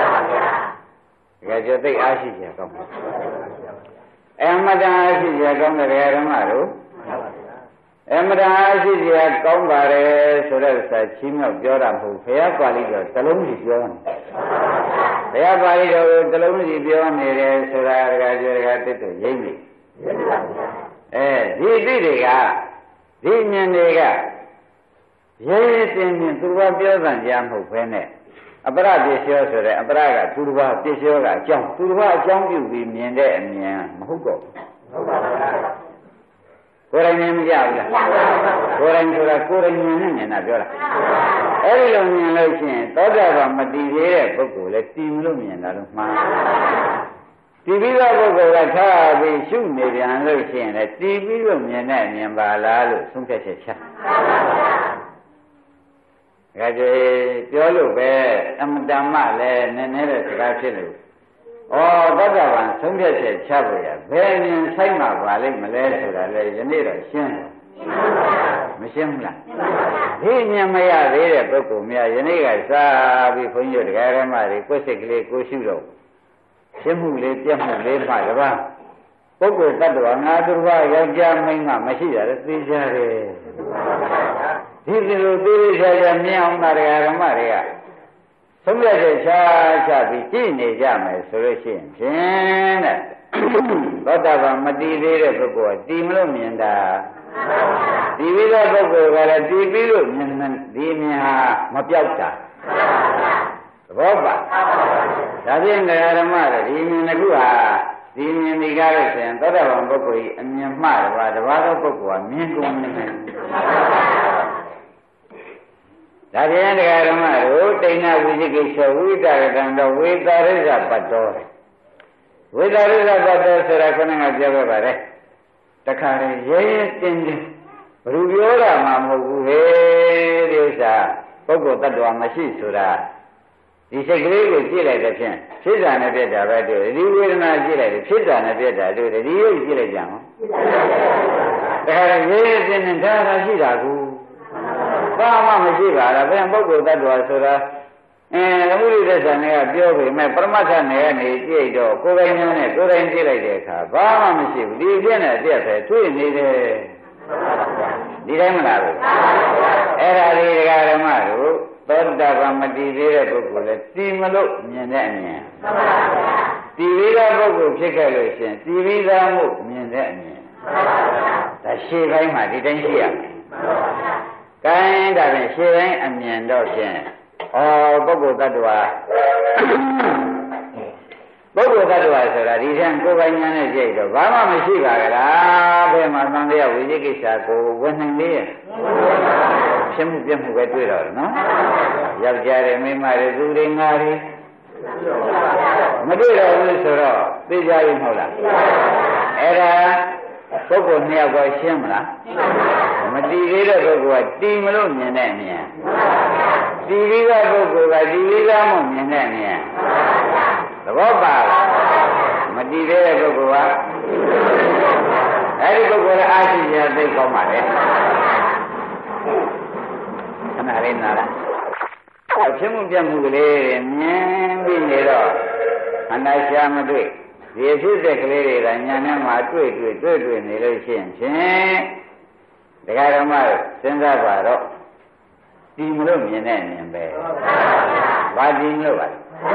ကြသိအားရှိကြကောင်းပါအမတန်အားရှိကြကောင်းတဲ့ဓမ္မတို့အမတန်အားရှိကြကောင်းပါတယ်ဆိုတဲ့စာချီးမြှောက်ပြောတာမဟုတ်ဘုရားပါဠိတော်တစ်လုံးစီပြောနေဘုရားပါဠိတော်တစ်လုံးစီပြောနေတယ်ဆိုတာတကယ်ကြတကယ်တစ်တို့ရိမ့်နေဒီတိတွေကဒီမြင်တွေကရဲရဲတင်းတင်းသူကပြောတဲ့ကြားမဟုတ်ဘဲနဲ့အပရပစ္စယောဆိုတဲ့အပရကသူတစ်ပါးပစ္စယောကအကြောင်းသူတစ်ပါးအကြောင်းပြုပြီးမြင်တဲ့အမြင်မဟုတ်တော့ဘူးဟုတ်ပါဘူးကိုယ်တိုင်မြင်မကြဘူးလားကိုယ်တိုင်ဆိုတာကိုယ်တိုင်မြင်နေနေတာပြောတာအဲ့ဒီလိုမြင်လို့ရှိရင်သောတာပန်မတည်သေးတဲ့ပုဂ္ဂိုလ်လည်းတည်မလို့မြင်တာလို့မှားတည်ပြီးသောပုဂ္ဂိုလ်ကထားပြီးရှုနေပြန်လို့ရှိရင်လည်းတည်ပြီးလို့မြင်တဲ့မြင်ပါလားလို့ဆုံးဖြတ်ချက်ချဒါကြွေပြောလို့ပဲအမတန်မှလည်းနည်းနည်းတဲ့စကားဖြစ်လို့ဩသောတာပန်ဆုံးဖြတ်ချက်ချဖို့ရဘယ်ဉာဏ်ဆိုင်မှာပါလိမ့်မလဲဆိုတာလေယနေ့တော့ရှင်းတယ်မရှင်းဘူးလားဒီဉာဏ်မရသေးတဲ့ပုဂ္ဂိုလ်များယနေ့ကစားပြီးခွန်ကြီးတို့တရားဓမ္မတွေကိုယ်စိတ်ကလေးကိုရှုတော့ရှင်းမှုလေးပြတ်မှုလေးမှတပါးပုဂ္ဂိုလ်တ attva ငါသူဘာယောက်ျားမိန်းမမရှိရတဲ့သိကြတယ်ဒီလိုသေးသေးချာချာမြင်အောင်တရားဓမ္မတွေကသုံးရတဲ့ချာချပြီးကြည့်နေကြမယ်ဆိုလို့ရှိရင်ဖြင့်တဲ့သောတာပန်မတည်သေးတဲ့ပုဂ္ဂိုလ်ကတည်မလို့မြင်တာတည်ပြီးတဲ့ပုဂ္ဂိုလ်ကလည်းတည်ပြီးလို့မြင်ဒီမြင်ဟာမပြောက်တာသဘောပါဒါဖြင့်တရားဓမ္မတွေဒီမြင်တစ်ခုဟာဒီမြင်ဒီကားလို့ဆိုရင်သောတာပန်ပုဂ္ဂိုလ်ကြီးအမြင်မှတပါးသောပုဂ္ဂိုလ်ကမြင်ကုန်နေတယ်ဒါပြန်တရားဓမ္မတို့တိဏ္ဍဝိသိကိစ္စဝိတရကံတော်ဝေတာရိဇပတ်တော်ဝေတာရိဇပတ်တော်ဆိုတာခဏကပြောခဲ့ပါတယ်တခါတည်းရဲရဲတင်းတင်းဘယ်လိုပြောတာမှမဟုတ်ဘူးဟဲ့ဒီဥစ္စာပုဂ္ဂိုလ်တ attva မရှိဆိုတာဒီစိတ်ကလေးကိုကြည့်လိုက်တဲ့ဖြင့်ဖြစ်တာနဲ့ပြက်တာပဲတွေ့ဒီဝေဒနာကြည့်လိုက်တယ်ဖြစ်တာနဲ့ပြက်တာတွေ့တယ်ဒီရုပ်ကြည့်လိုက်ကြအောင်တခါတည်းရဲရဲတင်းတင်းဒါသာရှိတာကူဘာမှမရှိပါလားဘယ်ပုဂ္ဂိုလ်တ attva ဆိုတာသမုဒိသစ္စာနဲ့ကပြောပေမဲ့ပရမတ္ထနဲ့ကနေကြည့်တော့ကိုယ်ပိုင်ဉာဏ်နဲ့ကိုယ်တိုင်ကြည့်လိုက်တဲ့အခါဘာမှမရှိဘူးဒီပြည့်နဲ့အပြည့်ပဲတွေ့နေတယ်ဒီတိုင်းမလားဘူးအဲ့ဒါဒီဒကာဓမ္မတို့သောတာပန်မတည်သေးတဲ့ပုဂ္ဂိုလ်လည်းတည်မလို့မြင်တဲ့အမြင်တည်ပြီးတဲ့ပုဂ္ဂိုလ်ဖြစ်ခဲ့လို့ရှင်တည်ပြီးသားမှုမြင်တဲ့အမြင်ဒါရှေ့ပိုင်းမှာဒီတိုင်းရှိရမယ်ကိုင်းဒါဖြင့်ရှေ့တိုင်းအမြင်တော့ဖြင့်ပုဂ္ဂိုလ်တ attva ပုဂ္ဂိုလ်တ attva ဆိုတာဒီထက်ကိုယ်ပိုင်ဉာဏ်နဲ့ကြည့်တော့ဘာမှမရှိပါကြလားဘယ်မှာသံဃာဝိသိကိစ္စကိုဝင်နိုင်လေဖြစ်မှုပြမှုပဲတွေ့တော့နော်ယောက်ျားတွေမိန်းမတွေသူတွေငါတွေမတွေ့တော့ဘူးဆိုတော့သိကြရင်မဟုတ်လားအဲ့ဒါပုဂ္ဂိုလ်နှစ်ယောက်ကရှင်းမလားမတည်သေးတဲ့ပုဂ္ဂိုလ်ကတည်မလို့မြင်တဲ့အမြင်တည်ပြီးတဲ့ပုဂ္ဂိုလ်ကတည်ပြီးသားမှမြင်တဲ့အမြင်သဘောပါလားမတည်သေးတဲ့ပုဂ္ဂိုလ်ကအဲ့ဒီပုဂ္ဂိုလ်ကအားရှိကြသိကောင်းပါလေခဏလေးနားလားဖြစ်မှုပြမှုကလေးမြင်ပြီးနေတော့အနာရှာမတွေ့ဒီဖြစ်တဲ့ကလေးတွေကညာနဲ့မှတွေ့နေလို့ရှိရင်ဖြင့် Dega Rama, Senda Baro, Timlo Minen, Vadi Nova,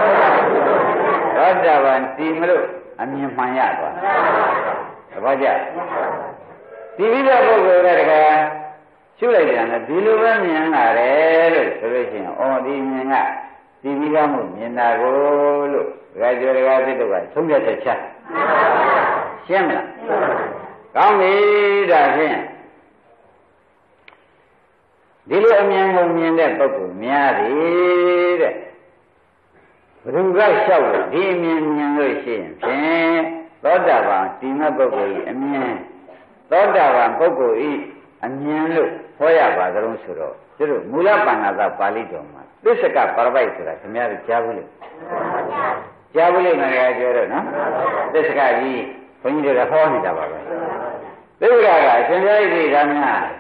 Radavan, Timlo, and Yamayaba, Vaja. Divida Boga, Sulajan, Diluvan Yana, solution, all the Yana, Divigamu, Yanago, gradually, Sunga Chat. Shemla. Come here, Dilu Amian Mian Popu, Miari, Ruga Shaw, Dimian Lucian, Rodava, Tima Popu, Amian, Rodava, Popu, Amian Lu, Hoya Badron Suro, Mula Panada Palidoma. This is a Parvaisura, Mary Javuli. Javuli Maria, no? This guy, when you did a horn, this guy, Sendai,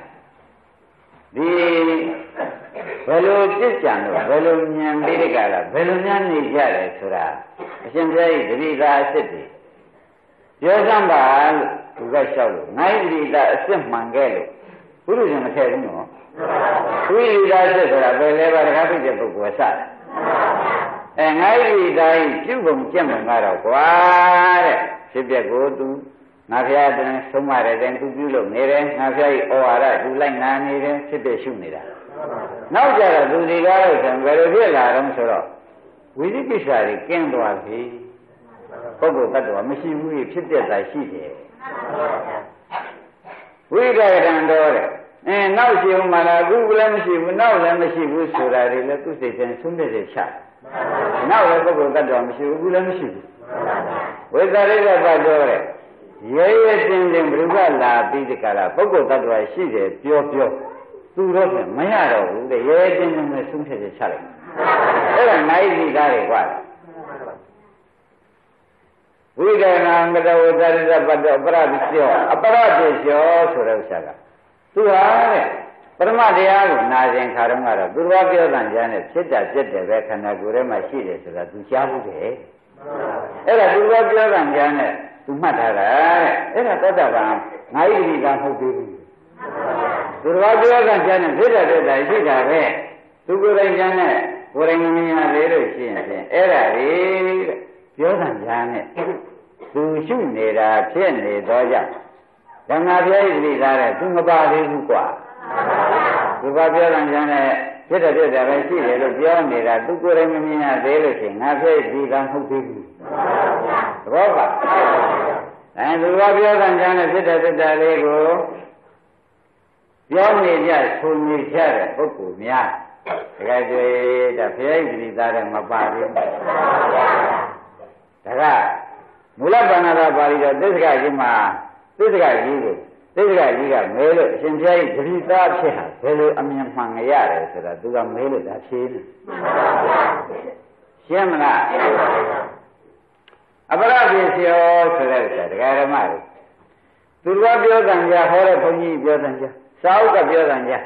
the Velujan, Velumian Virigala, Velumian Nijara Sura, Sendai, the Riga City. Yosamba, Gashalu, Nairi, the Simpangelo, who is in the head, no? Who is that? Wherever happy the book was at. And I die, Jubum Jemara, why? Should be a go to Navia, somewhere then to Bulo, Nere, Navia, or do like Nani, should be Shumida. Now there are the guys and very real Aram Soro. We did be sorry, came to our fee. Pogo Tato, machine we should get I see here. We got an order. And now she will now let me see who's so that I let to say, and soon as a chat. Now I go that drum, she will let me see. With the river by door, yea, in Brugala, Bidicala, Pogo that was she did, pure. Two rotten, Mayaro, the yea, in the soon as a challenge. Ever nicely that was. We don't know that is about the apparatus, Surasaga. Tu are Paramadia, Najan Karamara, Durabio and Janet, Chita, Jetta, Vekana, Gurema, Shide, so that you shall be. Ella Durabio and Janet, to Matara, Ella Tatavan, Naive than who do. Durabio and Janet, Villa, I did a way. To go and Janet, Warren later, she and Ella, Yodan Janet, to shoot me that Chenny, Doja. Then I really that think about it. The Babylon and Janet, get a bit of a sea, little beyond me that took good enemy and everything. I say, be done who people. Robert. And the Babylon and Janet did a bit of Lego. Beyond me, yes, who me share, Poku, Mia. Graduate, the Fiat, that and my body. Mulabana body, this guy, this guy, you got mail, Shinjay, Grita, Hello, Amian Mangaya, so that you got mail that she. Shamana. Abara is your Seresa, Garamari. Turabio Ganja, Horaponi, Biodanja, South of Biodanja.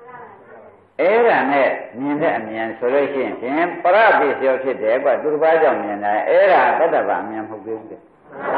Era, Mian Solution, and Parab is your city, but Turbajan, Era, Badavamian who gives it.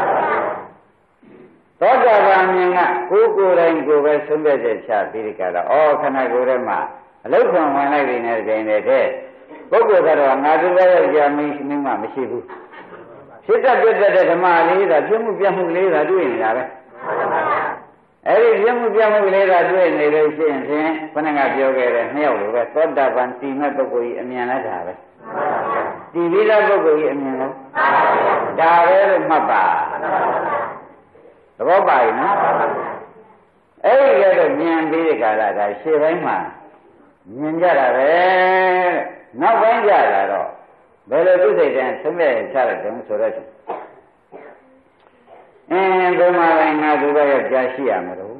Todavamina, Kuku and Gova Sunday Chat, Birikala, or Kanagurema, a little one I didn't again a day. Bogo that are not aware of your Mishima Mishibu. Sit up with the Mali, that Jim Yamu are doing that. Every Jim Yamu are doing the relation, when I got yoga and Hell, with Todavan, Tima Bogui, and Yanata. Divida Bogui, and Yano. Dare Maba. Robby, no? Every other man be the guy that I say, Rayman. Ninja, no Vanja at all. Better do they dance to me and tell them so that. And the Marina do by a Jashia.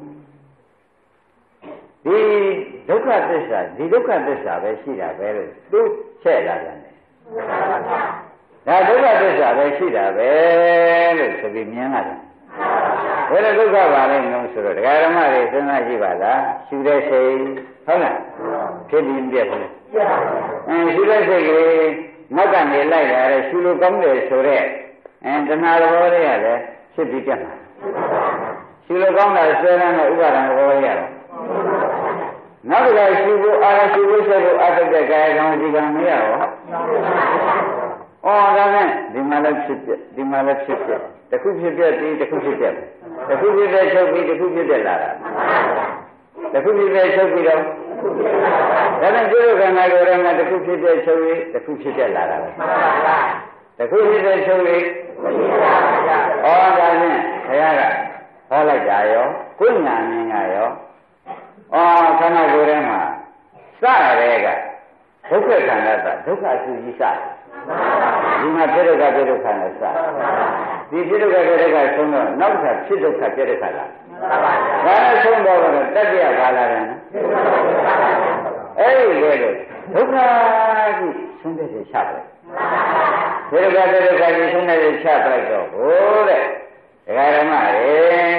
The look at this, I see that very good. Say that. Now look at this, I see that very to be Miana. When I look at it, no, sir, the Garamari is not Jivada. Should I say, Hala? Tell him there. And should I say, not on the light, she will come there, so and the Nara should be done. She will come there, and over and over here. နောက်တစ်ခါရှိဖို့အားရရှိဖို့ဆက်ဖို့အတက်တဲ့ကာယကံဒီကံမရရောဩဒါနဲ့ဒီမှာလည်းဖြစ်ပြဒီမှာလည်းဖြစ်ပြတစ်ခုဖြစ်ပြပြီးတစ်ခုဖြစ်ပြတစ်ခုဖြစ်တဲ့ချုပ်ပြီးတစ်ခုဖြစ်တဲ့လာတာတစ်ခုဖြစ်တဲ့ချုပ်ပြီးတော့ဒါနဲ့ကျိုးခန္ဓာကိုယ်ထဲမှာတစ်ခုဖြစ်တဲ့ချုပ်ပြီးတစ်ခုဖြစ်တဲ့လာတာပဲတစ်ခုဖြစ်တဲ့ချုပ်ပြီးဩဒါနဲ့ခရကဟောလိုက်တာရောကိုယ်ညာမြင်ကရောခန္ဓာကိုယ်ထဲမှာစရဲကဒုက္ခခန္ဓာသဒုက္ခအစုကြီးစဒီမှာဖြစ်ဒုက္ခဖြစ်ဒုက္ခနဲ့စဒီဖြစ်ဒုက္ခဖြစ်ဒုက္ခဆုံးတော့နောက်တစ်ခါဖြစ်ဒုက္ခဖြစ်ဒုက္ခလာဒါနဲ့ဆုံးတော့တတ္တရဘာလာတယ်အဲ့ဒီလေဒုက္ခကြီးဆုံးတဲ့ချတယ်ဖြစ်ဒုက္ခဖြစ်ဒုက္ခကြီးဆုံးတဲ့ချလိုက်တော့ဟိုတဲ့ဒကာရမရေ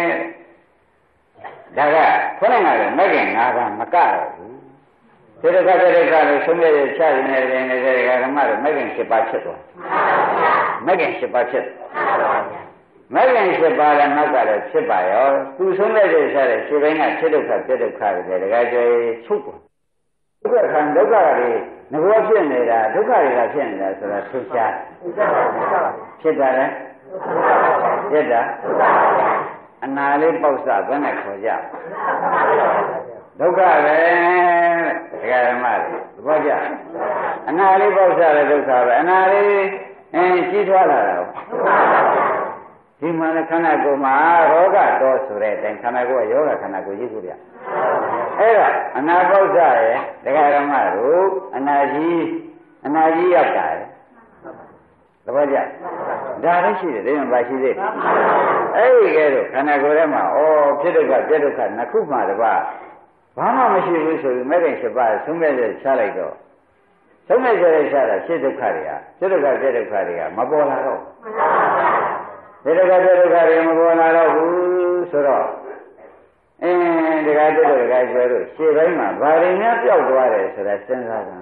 ဒါကခေါင်းကလည်းမကင်၅ပါးမကတော့ဘူးသေဒုက္ခသေဒုက္ခလို့ဆုံးရဲ့ချရင်လည်းနေတဲ့ဓမ္မတော့မကင်7ပါးဖြစ်သွားမကင်7ပါးဖြစ်မကင်7ပါးလည်းနောက်ကလည်းဖြစ်ပါရောသူဆုံးတဲ့ချတဲ့ခြေပိုင်းကဖြစ်ဒုက္ခပြဒုက္ခတွေတကယ်ကျေချုပ်သွားဒုက္ခခံဒုက္ခတွေငဘောဖြစ်နေတာဒုက္ခတွေကဖြစ်နေတာဆိုတာသိချာဖြစ်တာလေဖြစ်တာအနာလေးပေါက်စဘယ်နဲ့ခေါ်ကြဒုက္ခပဲဒကာဓမ္မတွေသဘောကျအနာလေးပေါက်စလည်းဒုက္ခပဲအနာလေးကြီးထွားလာတာဒီမှာလည်းခန္ဓာကိုယ်မှာရောဂတော်ဆိုတဲ့အတိုင်းခန္ဓာကိုယ်ကယောဂခန္ဓာကိုယ်ကြီးကိုပြအဲ့တော့အနာပေါက်စရဲ့ဒကာဓမ္မတို့အနာကြီးရောက်တာသဘောကျဒါလည်းရှိတယ်ဒါမှမရှိသေးအဲ့ဒီကဲတော့ခန္ဓာကိုယ်ထဲမှာဖြစ်ဒုက္ခပြဒုက္ခနှစ်ခုမှတပါးဘာမှမရှိဘူးဆိုပြီးမဲ့ခင်7ပါးသုံးမဲ့ချက်ချလိုက်တော့သုံးမဲ့ချက်ချတာဖြစ်ဒုက္ခတွေကပြဒုက္ခပြဒုက္ခတွေကမပေါ်လာတော့ပြဒုက္ခပြဒုက္ခတွေမပေါ်လာတော့ဘူးဆိုတော့ဒကာတက်ဒကာကျွဲတို့ရှေ့ပိုင်းမှာဘာတွေများပျောက်သွားတယ်ဆိုတာစဉ်းစားကြ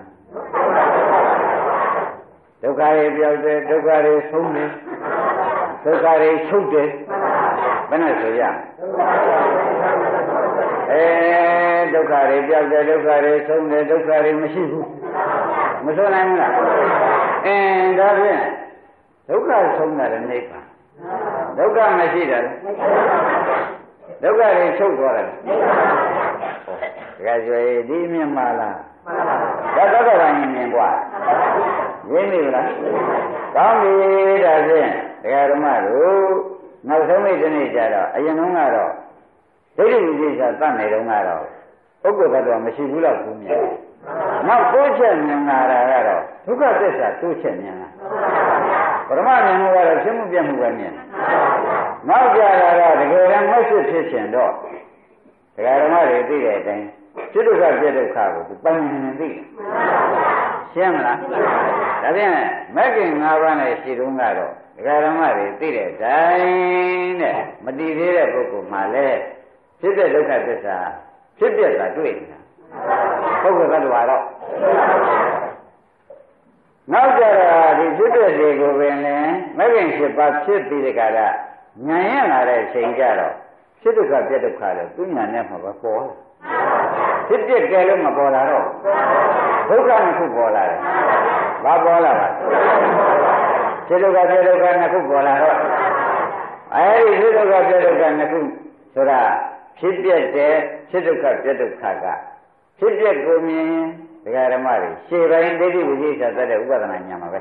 ဒုက္ခတွေပြောက်တယ်ဒုက္ခတွေဆုံးတယ်ဒုက္ခတွေချုပ်တယ်ဘယ်နဲ့ဆိုရဒုက္ခတွေပြောက်တယ်ဒုက္ခတွေဆုံးတယ်ဒုက္ခတွေမရှိဘူးမဆိုနိုင်ဘူးလားဒါဖြင့်ဒုက္ခဆုံးတာလည်းနိဗ္ဗာန်ဒုက္ခမရှိတာလည်းဒုက္ခတွေချုပ်သွားတယ်ဒကာကျွေးဒီမြင်ပါလားဒါတော့တိုင်းမြင်กว่าရင်းပြီလားကောင်းပြီဒါဖြင့်ဒကာဓမ္မတို့နောက်ဆုံးမိတ်တနေ့ကျတော့အရင်တုန်းကတော့ဒိဋ္ဌိဝိသေသတတ်နေတုန်းကတော့ပုဂ္ဂိုလ်ကတော့မရှိဘူးလို့ကူးမြင်နောက်တိုးချက်မြင်လာတာကတော့ဒုက္ခသစ္စာတိုးချက်မြင်လာပရမမြင်လို့ကတော့ဖြစ်မှုပြမှုပဲမြင်နောက်ကြတာတော့တကယ်တမ်းမဖြစ်ခြင်းတော့ဒကာဓမ္မတွေသိတဲ့အတိုင်းဖြစ်ဒုက္ခပြဒုက္ခကိုသူပိုင်နေသိရှင်းမလားဒါဖြင့်မဂ္ဂင်၅ပါးနဲ့ရှိတုန်းကတော့ဒကာဓမ္မတွေသိတဲ့အတိုင်းတဲ့မတည်သေးတဲ့ပုဂ္ဂိုလ်မှလည်းဖြစ်တဲ့ဒုက္ခသစ္စာဖြစ်ပြတာတွေ့နေတာပုဂ္ဂိုလ်သတ္တဝါတော့နောက်ကြတော့ဒီဖြစ်တဲ့တွေကိုပင်လည်းမဂ္ဂင်7ပါးဖြစ်ပြီးတဲ့ကာလဉာဏ်ရလာတဲ့အချိန်ကျတော့ဖြစ်ဒုက္ခပြဒုက္ခတော့သူဉာဏ်နဲ့မှပဲပေါ်ဖြစ်ပြကြလို့မပေါ်လာတော့ဒုက္ခနှစ်ခုပေါ်လာတယ်ဘာပေါ်လာပါဖြစ်ဒုက္ခပြဒုက္ခနှစ်ခုပေါ်လာတော့အဲဒီဖြစ်ဒုက္ခပြဒုက္ခနှစ်ခုဆိုတာဖြစ်ပြတဲ့ဖြစ်ဒုက္ခပြဒုက္ခကဖြစ်ပြကိုမြင်ဒကာဓမ္မတွေရှေ့ပိုင်းဒိဋ္ဌိဝိသေသတတ်တဲ့ဥပဒနာဉာဏ်မှာပဲ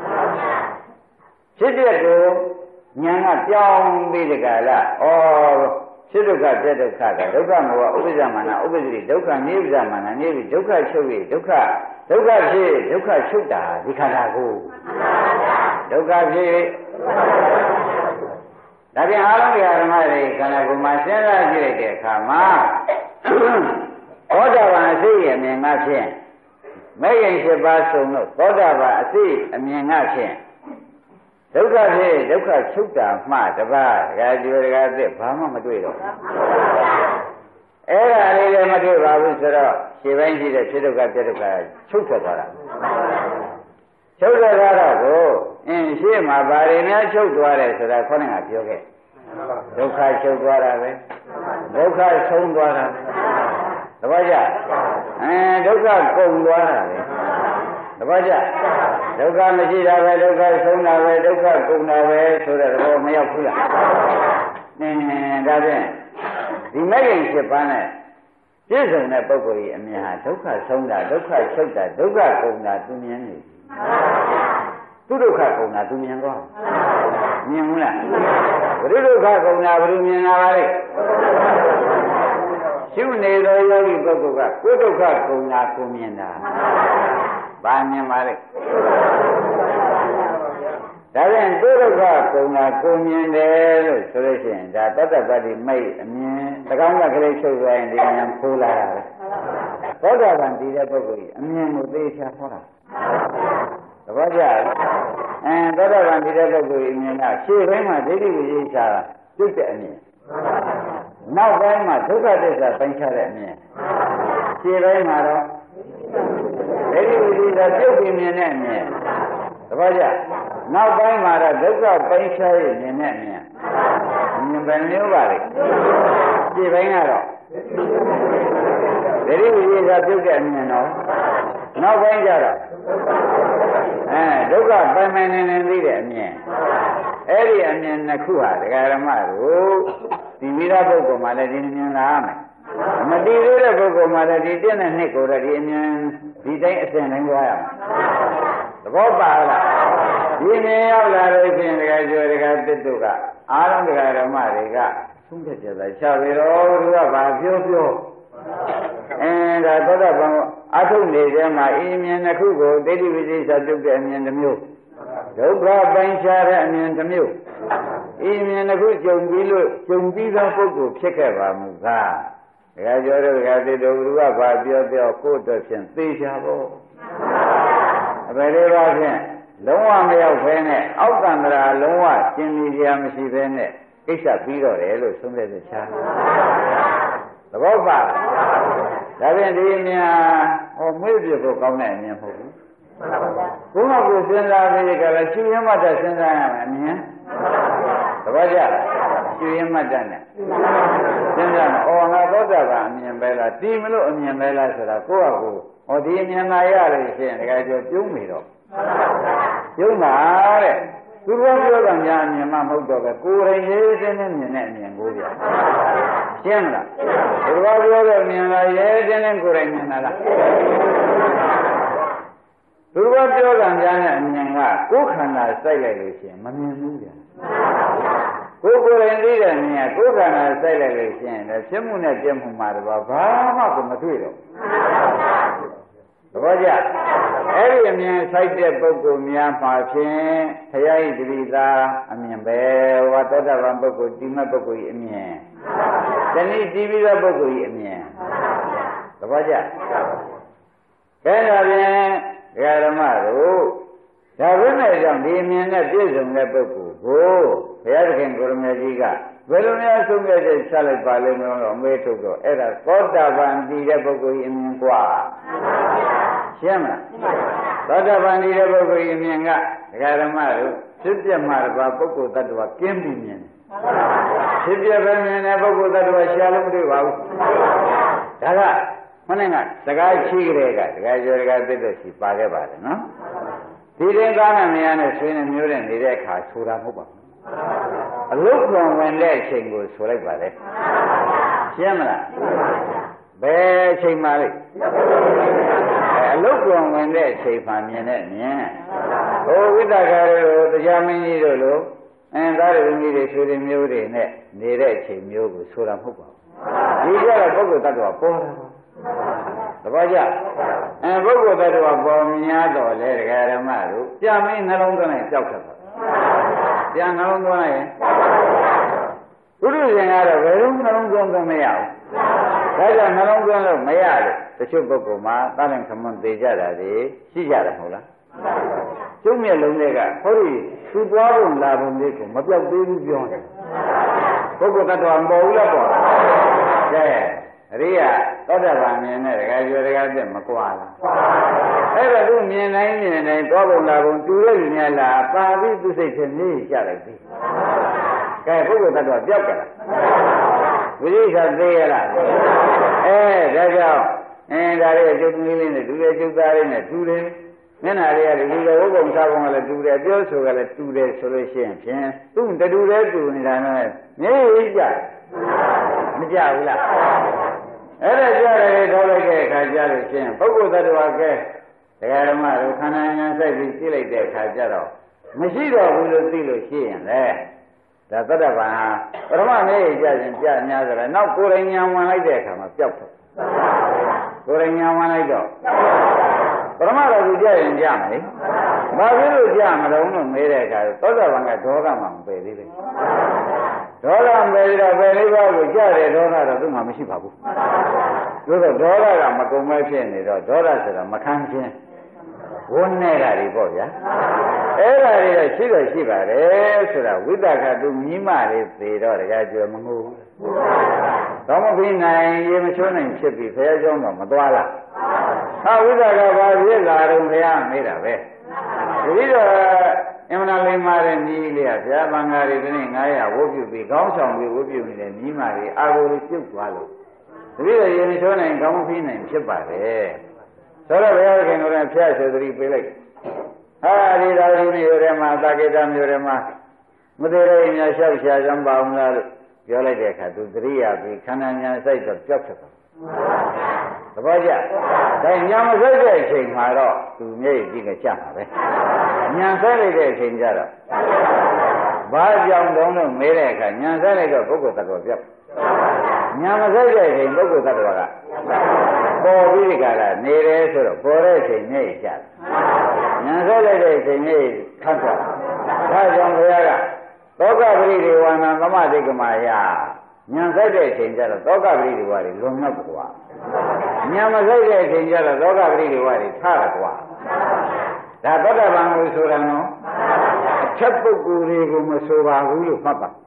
ဖြစ်ပြကိုဉာဏ်ကပြောင်းပြီးဒီကလာဖြစ်ဒုက္ခပြဒုက္ခကဒုက္ခမောဥပ္ပဇ္ဇမာနဥပ္ပဇ္ဇိဒုက္ခနိဗ္ဗာန်မာနနိဗ္ဗိဒုက္ခချုပ်၍ဒုက္ခဖြစ်ဒုက္ခချုပ်တာဒီခန္ဓာကိုဒုက္ခဖြစ်ဒါပြန်အားလုံးဓမ္မတွေခန္ဓာကိုယ်မှာစဉ်းစားကြည့်လိုက်တဲ့အခါမှာသောတာပန်အစိတ်အမြင်ကဖြင့်မဲ့ရင်7ပါးစုံလို့သောတာပန်အစိတ်အမြင်ကဖြင့်ဒုက္ခဖြစ်ဒုက္ခချုပ်တာမှတပါးဒကာကျွေးဒကာသစ်ဘာမှမတွေ့တော့အဲ့ဒါလေးလည်းမတွေ့ပါဘူးဆိုတော့ရှင်းပိုင်းရှိတဲ့ဖြစ်ဒုက္ခပြဒုက္ခချုပ်ထွက်သွားတာချုပ်ထွက်သွားတော့ကိုရှင်းမှာဘာတွေများချုပ်သွားတယ်ဆိုတာခေါင်းကပြောခဲ့ဒုက္ခချုပ်သွားတာပဲဒုက္ခဆုံးသွားတာတပည့်ကြဒုက္ခကုန်သွားတာလေတပည့်ကြဒုက္ခမရှိတာပဲဒုက္ခဆုံးတာပဲဒုက္ခကုန်တာပဲဆိုတဲ့သဘောမရောက်ဘူးလားဒါဖြင့်ဒီမဲ့ခင်7ပါးနဲ့ပြည့်စုံတဲ့ပုဂ္ဂိုလ်ကြီးအမြင်ဟာဒုက္ခဆုံးတာဒုက္ခချုပ်တာဒုက္ခကုန်တာသူမြင်နေသူဒုက္ခကုန်တာသူမြင်သွားမြင်ဘူးလားဘုရုဒုက္ခကုန်တာဘယ်လိုမြင်လာပါလဲရှုနေသောယောဂီပုဂ္ဂိုလ်ကကိုယ်ဒုက္ခကုန်တာကိုမြင်တာဘာမြင်ပါလဲဒါပြန်ကိုယ်ဒုက္ခကုန်တာကိုမြင်တယ်လို့ဆိုလို့ရှိရင်ဒါတတ္တပတ္တိမိတ်အမြင်တကောင်းကကလေးချုပ်သွားရင်ဒီဉာဏ်ဖိုးလာတာပဲသောတာပန်တည်တဲ့ပုဂ္ဂိုလ်ကြီးအမြင်ကိုသိချာဟောတာသဘောကျသောတာပန်တည်တဲ့ပုဂ္ဂိုလ်ကြီးအမြင်ကရှေ့ပိုင်းမှာဒိဋ္ဌိဝိသေချာပြုတ်တဲ့အမြင်နောက်ပိုင်းမှာဒုက္ခသစ္စာပိုင်းခြားတဲ့အမြင်ရှေ့ပိုင်းမှာတော့ဒိဋ္ဌိဝိသေချာပြုတ်ပြီးမြင်တဲ့အမြင်သဘောကျနောက်ပိုင်းမှာတော့ဒုက္ခပိုင်းခြားရမြင်တဲ့အမြင်ဘယ်မျိုးပါလဲရှေ့ပိုင်းကတော့ဒိဋ္ဌိဝိသေချာပြုတ်တဲ့အမြင်တော့နောက်ပိုင်းကျတော့ဒုက္ခပိုင်ပိုင်နေနေသိတဲ့အမြင်အဲ့ဒီအမြင်နှစ်ခုဟာဒကာရမတို့ဒီမိသားပုဂ္ဂိုလ်မှလည်းဒီမြင်လာမယ်မတည်သေးတဲ့ပုဂ္ဂိုလ်မှလည်းဒီ1နဲ့2ကိုလည်းဒီအမြင်ဒီတိုင်းအစဉ်တိုင်းကြွားရမယ်သဘောပါလားဒီမြင်ရောက်လာလို့ရှိရင်ဒကာကျော်ဒကာတစ်တို့ကအားလုံးဒကာရမတွေကသုံးဖြတ်ကြတာရှာပြီတော့သူကဘာပြောဒါသောတာပန်အထုနေတဲ့မှာအမြင်တစ်ခုကိုဒိဋ္ဌိဝိသေသပြုတ်တဲ့အမြင်တစ်မျိုးဒုက္ခပိုင်းခြားတဲ့အမြင်တစ်မျိုးအမြင်တစ်ခုကြုံပြီးသောပုဂ္ဂိုလ်ဖြစ်ခဲ့ပါမူကားဒကာကျော်တို့ဒကာတိတို့ဘုရားဘာပြောကိုယ့်အတွက်ဖြင့်သိချာဖို့အဘယ်လေးပါဖြင့်လုံးဝမရောက်ဖဲနဲ့အောက်ကံတရာလုံးဝရှင်းနေကြမရှိဖဲနဲ့ကိစ္စပြီးတော့တယ်လို့ဆုံးဖြတ်ချာသဘောပါဒါဖြင့်ဒီအမြင်မေ့ပြဖို့ကောင်းတဲ့အမြင်မဟုတ်ဘူးဘုရားကိုစဉ်းစားပြီးကြလားရှင်ရမတ်တစဉ်းစားရမယ်အမြင်သဘောကျလားရှင်ရမတ်တနဲ့စဉ်းစားငါသောတာပန်အမြင်ပဲလားတီးမလို့အမြင်ပဲလားဆိုတာကိုယ့်ဟာကိုယ်ဒီအမြင်သာရလို့ရှိရင်တကယ်ကြောပြုံးပြီတော့ပြုံးပါတဲ့သူတော်ပြောကများအမြင်မှမဟုတ်တော့ပဲကိုယ်တိုင်ရေးစင်းနဲ့မြင်တဲ့အမြင်ကိုပြရှင်းမလားသူတော်ပြောတော့မြင်လာရေးစင်းနဲ့ကိုယ်တိုင်မြင်လာလားသူတော်ပြောကများတဲ့အမြင်ကကိုယ်ခန္ဓာစိုက်လိုက်လို့ရှိရင်မမြင်ဘူးဗျာကိုယ်ကိုယ်တိုင်သိတဲ့မြင်ကကိုယ်ခန္ဓာစိုက်လိုက်လို့ရှိရင်လည်းဖြစ်မှုနဲ့ပြမှုမှာတော့ဘာမှကိုမတွေ့တော့သဘောကျအဲ့ဒီအမြင်ဆိုင်တဲ့ပုဂ္ဂိုလ်များမှာဖြင့်ဘုရားဤတတိသာအမြင်ပဲဟောသောတာပန်ပုဂ္ဂိုလ်တိမတ်ပုဂ္ဂိုလ်ဤအမြင်တဏှိတိပြီးသောပုဂ္ဂိုလ်ဤအမြင်သဘောကျခဲဒါဖြင့်ဓမ္မတို့ဒါဝိမဲ့ကြောင့်ဒီအမြင်နဲ့ပြည့်စုံတဲ့ပုဂ္ဂိုလ်ကိုဘုရားသခင်ကိုရမေကြီးကဘယ်လိုများဆုံးဖြတ်ချက်ချလိုက်ပါလိမ့်မလို့အမေးထုတ်တော့အဲ့ဒါသောတာပန်တည်တဲ့ပုဂ္ဂိုလ်ဤအမြင်กว่าရှင်းမလားသောတာပန်ဒီတဲ့ပုဂ္ဂိုလ်ကြီးမြင်ကဒကာဓမ္မတို့ဖြစ်ပြမှာပါပုဂ္ဂိုလ်တ attva ကင်းပြီးမြင်တယ်ဖြစ်ပြပဲမြင်တဲ့ပုဂ္ဂိုလ်တ attva ရှာလို့မတွေ့ပါဘူးဒါကမနေ့ကစကားရှိကြတဲ့ကဒကာကျော်ဒကာသစ်တို့ရှိပါခဲ့ပါတယ်နော်ဒီတင်သားနဲ့နေရာနဲ့ဆွေးနေမျိုးနဲ့နေတဲ့အခါဆိုတာမဟုတ်ပါဘူးအလုတ်ကောင်ဝင်တဲ့အချိန်ကိုဆိုလိုက်ပါလေရှင်းမလားဘယ်အချိန်မှလဲအလုတ်ကောင်ဝင်တဲ့အချိန်မှမြင်တဲ့မြင်ဟိုဝိတ္တကာရတို့တရားမင်းကြီးတို့လိုသားရင်းကြီးတွေဆွေတွေမျိုးတွေနဲ့နေတဲ့အချိန်မျိုးကိုဆိုတာမဟုတ်ပါဘူးဒီကြတော့ပုဂ္ဂိုလ်တ attva ပေါ်တာသဘောကျပုဂ္ဂိုလ်တ attva ပေါ်များတော့လေဒကာဓမ္မတို့ကြာမင်းနှလုံးသွင်းလိုက်ကြောက်တယ်ကြာနှလုံးသွင်းလိုက်ရင်ဘုရုရှင်ကတော့ဘယ်လိုနှလုံးသွင်းမရဘူးဒါကြောင့်နှလုံးသွင်းလို့မရလို့တချို့ပုဂ္ဂိုလ်မှာသာလင်ခမွန်သေးကြတာတွေရှိကြတယ်မဟုတ်လားကျုံးမျက်လုံးတွေကဟောဒီသူသွားဖို့လာဖို့လေးကိုမပြောက်သေးဘူးပြောတယ်ပုဂ္ဂိုလ်တ attva မပေါ်ဘူးလားပေါ်ကဲအရိယာသောတာပန်မြင်တဲ့ဒကာကျော်ဒကာသစ်မကွာလားအဲ့ဒါသူမြင်တိုင်းသွားဖို့လာဖို့တူတဲ့လူများလားပါပြီးသူစိတ်ထဲနေကြလိုက်ပြီကဲပုဂ္ဂိုလ်တ attva ပြောက်ကြလားဝိရိယသေးရလားဒါကြောင့်ဒါလေးကျုပ်သမီးလေးနဲ့တူတယ်ကျုပ်သားလေးနဲ့တူတယ်မျက်နှာလေးကလည်းဒီလိုဝုကုံစားပုံကလည်းတူတယ်ပြောဆိုကလည်းတူတယ်ဆိုလို့ရှိရင်ဖြင့်သူ့တူတယ်တူနေတာနဲ့နေကြမကြဘူးလားအဲ့ဒါကြတယ်ထောက်လိုက်တဲ့အခါကျလို့ရှိရင်ပုဂ္ဂိုလ်သတ္တဝါကဲတရားဓမ္မတို့ခန္ဓာဉာဏ်စိုက်ပြီးကြည့်လိုက်တဲ့အခါကျတော့မရှိတော့ဘူးလို့သိလို့ရှိရင်လေဒါသတ္တဗံပရမနေကြရင်ကြများကြတယ်နောက်ကိုယ်ရင်ဉာဏ်ဝင်လိုက်တဲ့အခါမှာပျောက်တယ်ကိုယ်ရင်ဉာဏ်ဝင်လိုက်တော့ပရမတော်ကိုကြရင်ကြမယ်လေဘာဖြစ်လို့ကြမလို့လို့မေးတဲ့အခါသောတာပန်ကဒေါသမှမပယ်သေးဘူးဒေါသမပယ်တော့ပယ်လေးပါးကိုကြတဲ့ဒေါသတော့သူ့မှာမရှိပါဘူးသို့သောဒေါသကမကုန်မဲဖြစ်နေတော့ဒေါသဆိုတာမခံခြင်းဝန်းနေတာတွေပေါ့ဗျာအဲ့ဒါတွေတော့ရှိပါတယ်ဆိုတာဝိသကသူမြင်းမလေးသေတော့တကယ်ကြွယ်မငိုဘူးတော့မပြီးနိုင်ရေမချိုးနိုင်ဖြစ်ပြီးဖះเจ้าတော့မသွားလားဟာဝိသကဘာဖြစ်လာတော့ဘုရားမေးတာပဲဒီတော့အမှန်လေးမာတဲ့ညီလေးကဘုရားဘင်္ဂါတွေဒီနေ့900ဝုတ်ပြုပြီးခေါင်းဆောင်ပြီးဝုတ်ပြုနေတဲ့ညီမတွေအာကိုလေးပြုတ်သွားလို့ဒီလိုရေမချိုးနိုင်ခေါင်းပြီးနိုင်ဖြစ်ပါတယ်ဆိုတော့ဘုရားခင်တော်ကဖျက်ဆိုသတိပေးလိုက်ဟာဒီတော်ဒီမျိုးတွေမှာတာကိတမျိုးတွေမှာမသေးတဲ့ညာလျှောက်ရှာကြမ်းပါအောင်လားလို့ပြောလိုက်တဲ့အခါသူသတိရပြီးခန္ဓာညာစိုက်တော့ပျောက်သွားတယ်သဘောကျဒါညာမစိုက်တဲ့အချိန်မှာတော့သူမျက်ရည်ကြီးကကျမှာပဲညာစိုက်လိုက်တဲ့အချိန်ကျတော့ဘာကြောင့်တုံးလို့မေးတဲ့အခါညာစိုက်လိုက်တော့ပုဂ္ဂိုလ်တ attva ပျောက်ညာမစိုက်တဲ့အချိန်ပုဂ္ဂိုလ်တ attva ကပေါ်ပြီးကြတာနေတယ်ဆိုတော့ပေါ်တဲ့အချိန်မျက်ရည်ကျတယ်ညာစိုက်လိုက်တဲ့အချိန်မျက်ရည်ခတ်သွားဒါကြောင့်ဘုရားကသောကပရိဒေဝနာသမတိကမာယညာဆိုင်တဲ့အချိန်ကျတော့သောကပရိဒေဝတွေလွန်မြောက်ကွာညာမဆိုင်တဲ့အချိန်ကျတော့သောကပရိဒေဝတွေထရကွာဒါသောတာပန်ကိုဆိုတာနော်အချက်ပုဂ္ဂိုလ်တွေကိုမဆိုပါဘူးလို့မှတ်ပါ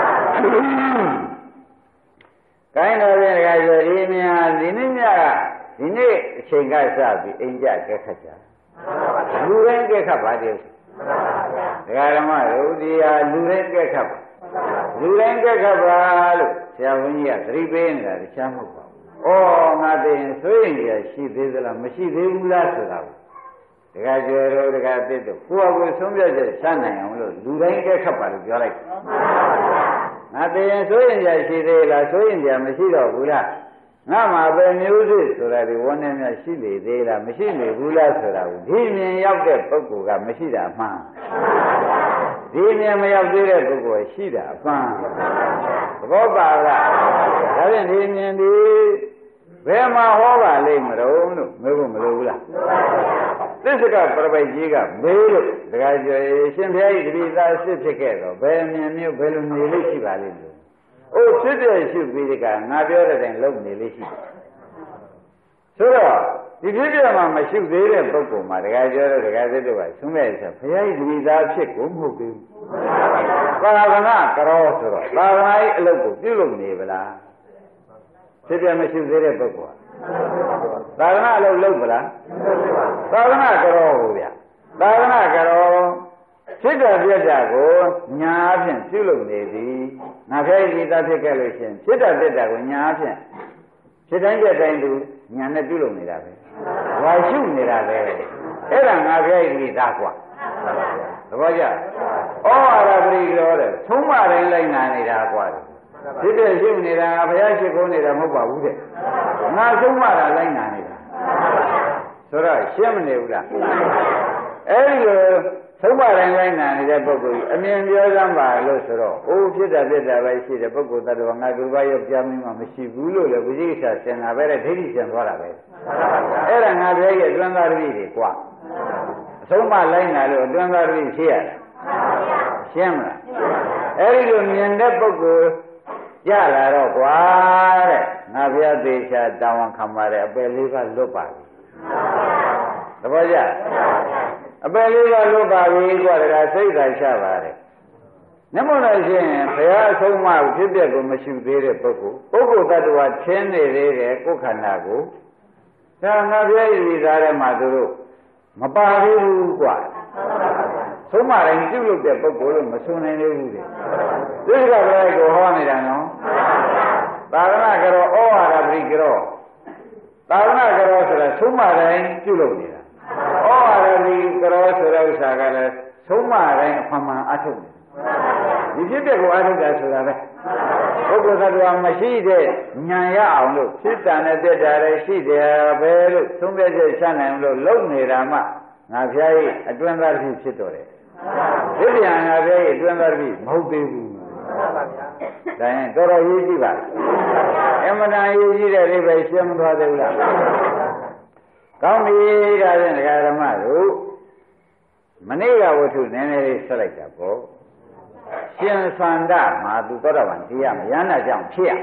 ကိုင်းတော်ပြန်တခါဆိုဒီများဒီနေ့ညကဒီနေ့အချိန်ကစပြီးအိမ်ကြကဲခတ်ကြလူရင်းကဲခတ်ပါတည်းဒကာဓမ္မတို့ဒီဟာလူတိုင်းကြက်ခတ်ပါလူတိုင်းကြက်ခတ်ပါလို့ဆရာဝန်ကြီးကသတိပေးနေတာတခြားမဟုတ်ပါဘူး။ဩငါသိရင်ဆိုရင်ရရှိသေးသလားမရှိသေးဘူးလားဆိုတာကိုဒကာကျွယ်တို့ဒကာသစ်တို့ကိုယ့်အကိုဆုံးဖြတ်ချက်ချနိုင်အောင်လို့လူတိုင်းကြက်ခတ်ပါလို့ပြောလိုက်။ငါသိရင်ဆိုရင်ရရှိသေးလားဆိုရင်ရမရှိတော့ဘူးလားငါမှာပဲမျိုးစစ်ဆိုတာဒီဝန်းနဲ့များရှိလေသေးလားမရှိလေဘူးလားဆိုတာကိုဒီမြင်ရောက်တဲ့ပုဂ္ဂိုလ်ကမရှိတာအမှန်ဒီမြင်မရောက်သေးတဲ့ပုဂ္ဂိုလ်ရှိတာအမှန်သဘောပါလားဒါဖြင့်ဒီမြင်ဒီဘယ်မှာဟောပါလိမ့်မလို့မေးဖို့မလိုဘူးလားသစ္စကပရပိုက်ကြီးကမေးလို့တခါကျရှင်ဘုရားကြီးတပည့်သားအစ်ဖြစ်ခဲ့တော့ဘယ်မြင်မျိုးဘယ်လိုနေလို့ရှိပါလိမ့်လို့အိုးဖြစ်တဲ့ရှိပြီးဒီကငါပြောတဲ့တိုင်လုံနေလေးရှိတယ်ဆိုတော့ဒီဖြစ်ပြမှာမရှိသေးတဲ့ပုဂ္ဂိုလ်မှာတခါပြောတော့တခါသစ်တို့ကသုံးမဲ့ဆိုဘုရားကြီးဒီသားဖြစ်ကိုမဟုတ်ဘူးသာသနာကရောဆိုတော့သာသနာရေးအလုပ်ကိုပြုလုပ်နေဗလားဖြစ်ပြမရှိသေးတဲ့ပုဂ္ဂိုလ်သာသနာအလုပ်လုပ်ဗလားသာသနာကရောဟုတ်ဗျာသာသနာကရောဖြစ်တဲ့ပြည့်တာကိုညာအဖြစ်ပြုလုပ်နေသည်ငါဖျားကြီးသားဖြစ်ခဲ့လို့ရှင်ဖြစ်တဲ့ပြည့်တာကိုညာအဖြစ်ဖြစ်တိုင်းပြည့်တိုင်းသူညာနဲ့ပြုလုပ်နေတာပဲဝါရှုနေတာပဲအဲ့ဒါငါဖျားကြီးသားกว่าသဘောကျဩဝါဒပရိရောတဲ့သုံးမတိုင်းလိုက်နာနေတာกว่าဖြစ်တဲ့ရှုနေတာဘုရားရှိခိုးနေတာမဟုတ်ပါဘူးတဲ့ငါသုံးမတာလိုက်နာနေတာဆိုတော့ရှင်းမနေဘူးလားအဲ့ဒီလိုသုံးပါးတိုင်းလိုက်နာနေတဲ့ပုဂ္ဂိုလ်ကြီးအမြင်ပြောစမ်းပါလို့ဆိုတော့အိုးဖြစ်တာပဲရှိတဲ့ပုဂ္ဂိုလ်တ attva ငါသူဘာရောက်ပြမင်းမှမရှိဘူးလို့လေဝိသိကိစ္စဆင်တာပဲတဲ့ဒိဋ္ဌိဆင်သွားတာပဲအဲ့ဒါငါပြောရဲ့အတွင်းသားတပည့်တွေကွာအဆုံးမလိုက်နာလို့အတွင်းသားတပည့်ရှိရတာရှင်းမလားအဲ့ဒီလိုမြင်တဲ့ပုဂ္ဂိုလ်ရလာတော့ကွာတဲ့ငါဘုရားသေချာတာဝန်ခံပါတယ်အပယ်လေးပါလွတ်ပါပြီသဘောကျအပယ်လေးပါလွတ်ပါပြီကွာတကစိတ်သာချပါတယ်နမောလို့ရှိရင်ဘုရားအဆုံးအမဖြစ်တဲ့ကိုမရှိသေးတဲ့ပုဂ္ဂိုလ်တ attva ချင်းနေသေးတယ်ကိုယ်ခန္ဓာကိုဒါငါဘုရားဤသားထဲမှာသူတို့မပါသေးဘူးကွာသုံးမတိုင်းပြုလုပ်တဲ့ပုဂ္ဂိုလ်လို့မဆိုနိုင်သေးဘူးလေသိက္ခာပဒကိုဟောနေတာနော်သာသနာကတော့ဩဝါဒပရိကရောသာသနာကြောဆိုတာဆုံးမတိုင်းပြုလုပ်နေတာဩဝါဒဒီကြောဆိုတဲ့ဥစ္စာကလည်းဆုံးမတိုင်းအမှန်မှန်အထုတ်တယ်ဒီဖြစ်တဲ့ကိုအထုတ်တာဆိုတာပဲပုဂ္ဂိုလ်သတ္တဝါမရှိတဲ့ဉာဏ်ရအောင်လို့ဖြစ်တာနဲ့တက်တာလည်းရှိတယ်ပဲလို့သုံးပြချက်ချနိုင်လို့လုံနေတာမှငါဖျားကြီးအတွင်းသားတစ်ဖြစ်တော်တယ်ဒီပြန်ငါဖျားကြီးအတွင်းသားတစ်မဟုတ်သေးဘူးဒါရင်တော်တော်ရေးကြည့်ပါအမှန်တန်ရေးကြည့်တဲ့အိဗယ်ရှင်းမသွားသေးဘူးလားကောင်းပြီဒါဖြင့်ဒကာဓမ္မတို့မနေ့ကဝတ္ထုနည်းနည်းလေးဆက်လိုက်တာပေါ့ရှင်သန္တာမှာသူသောတာပန်တရားမရဏကြောင့်ဖြစ်ရ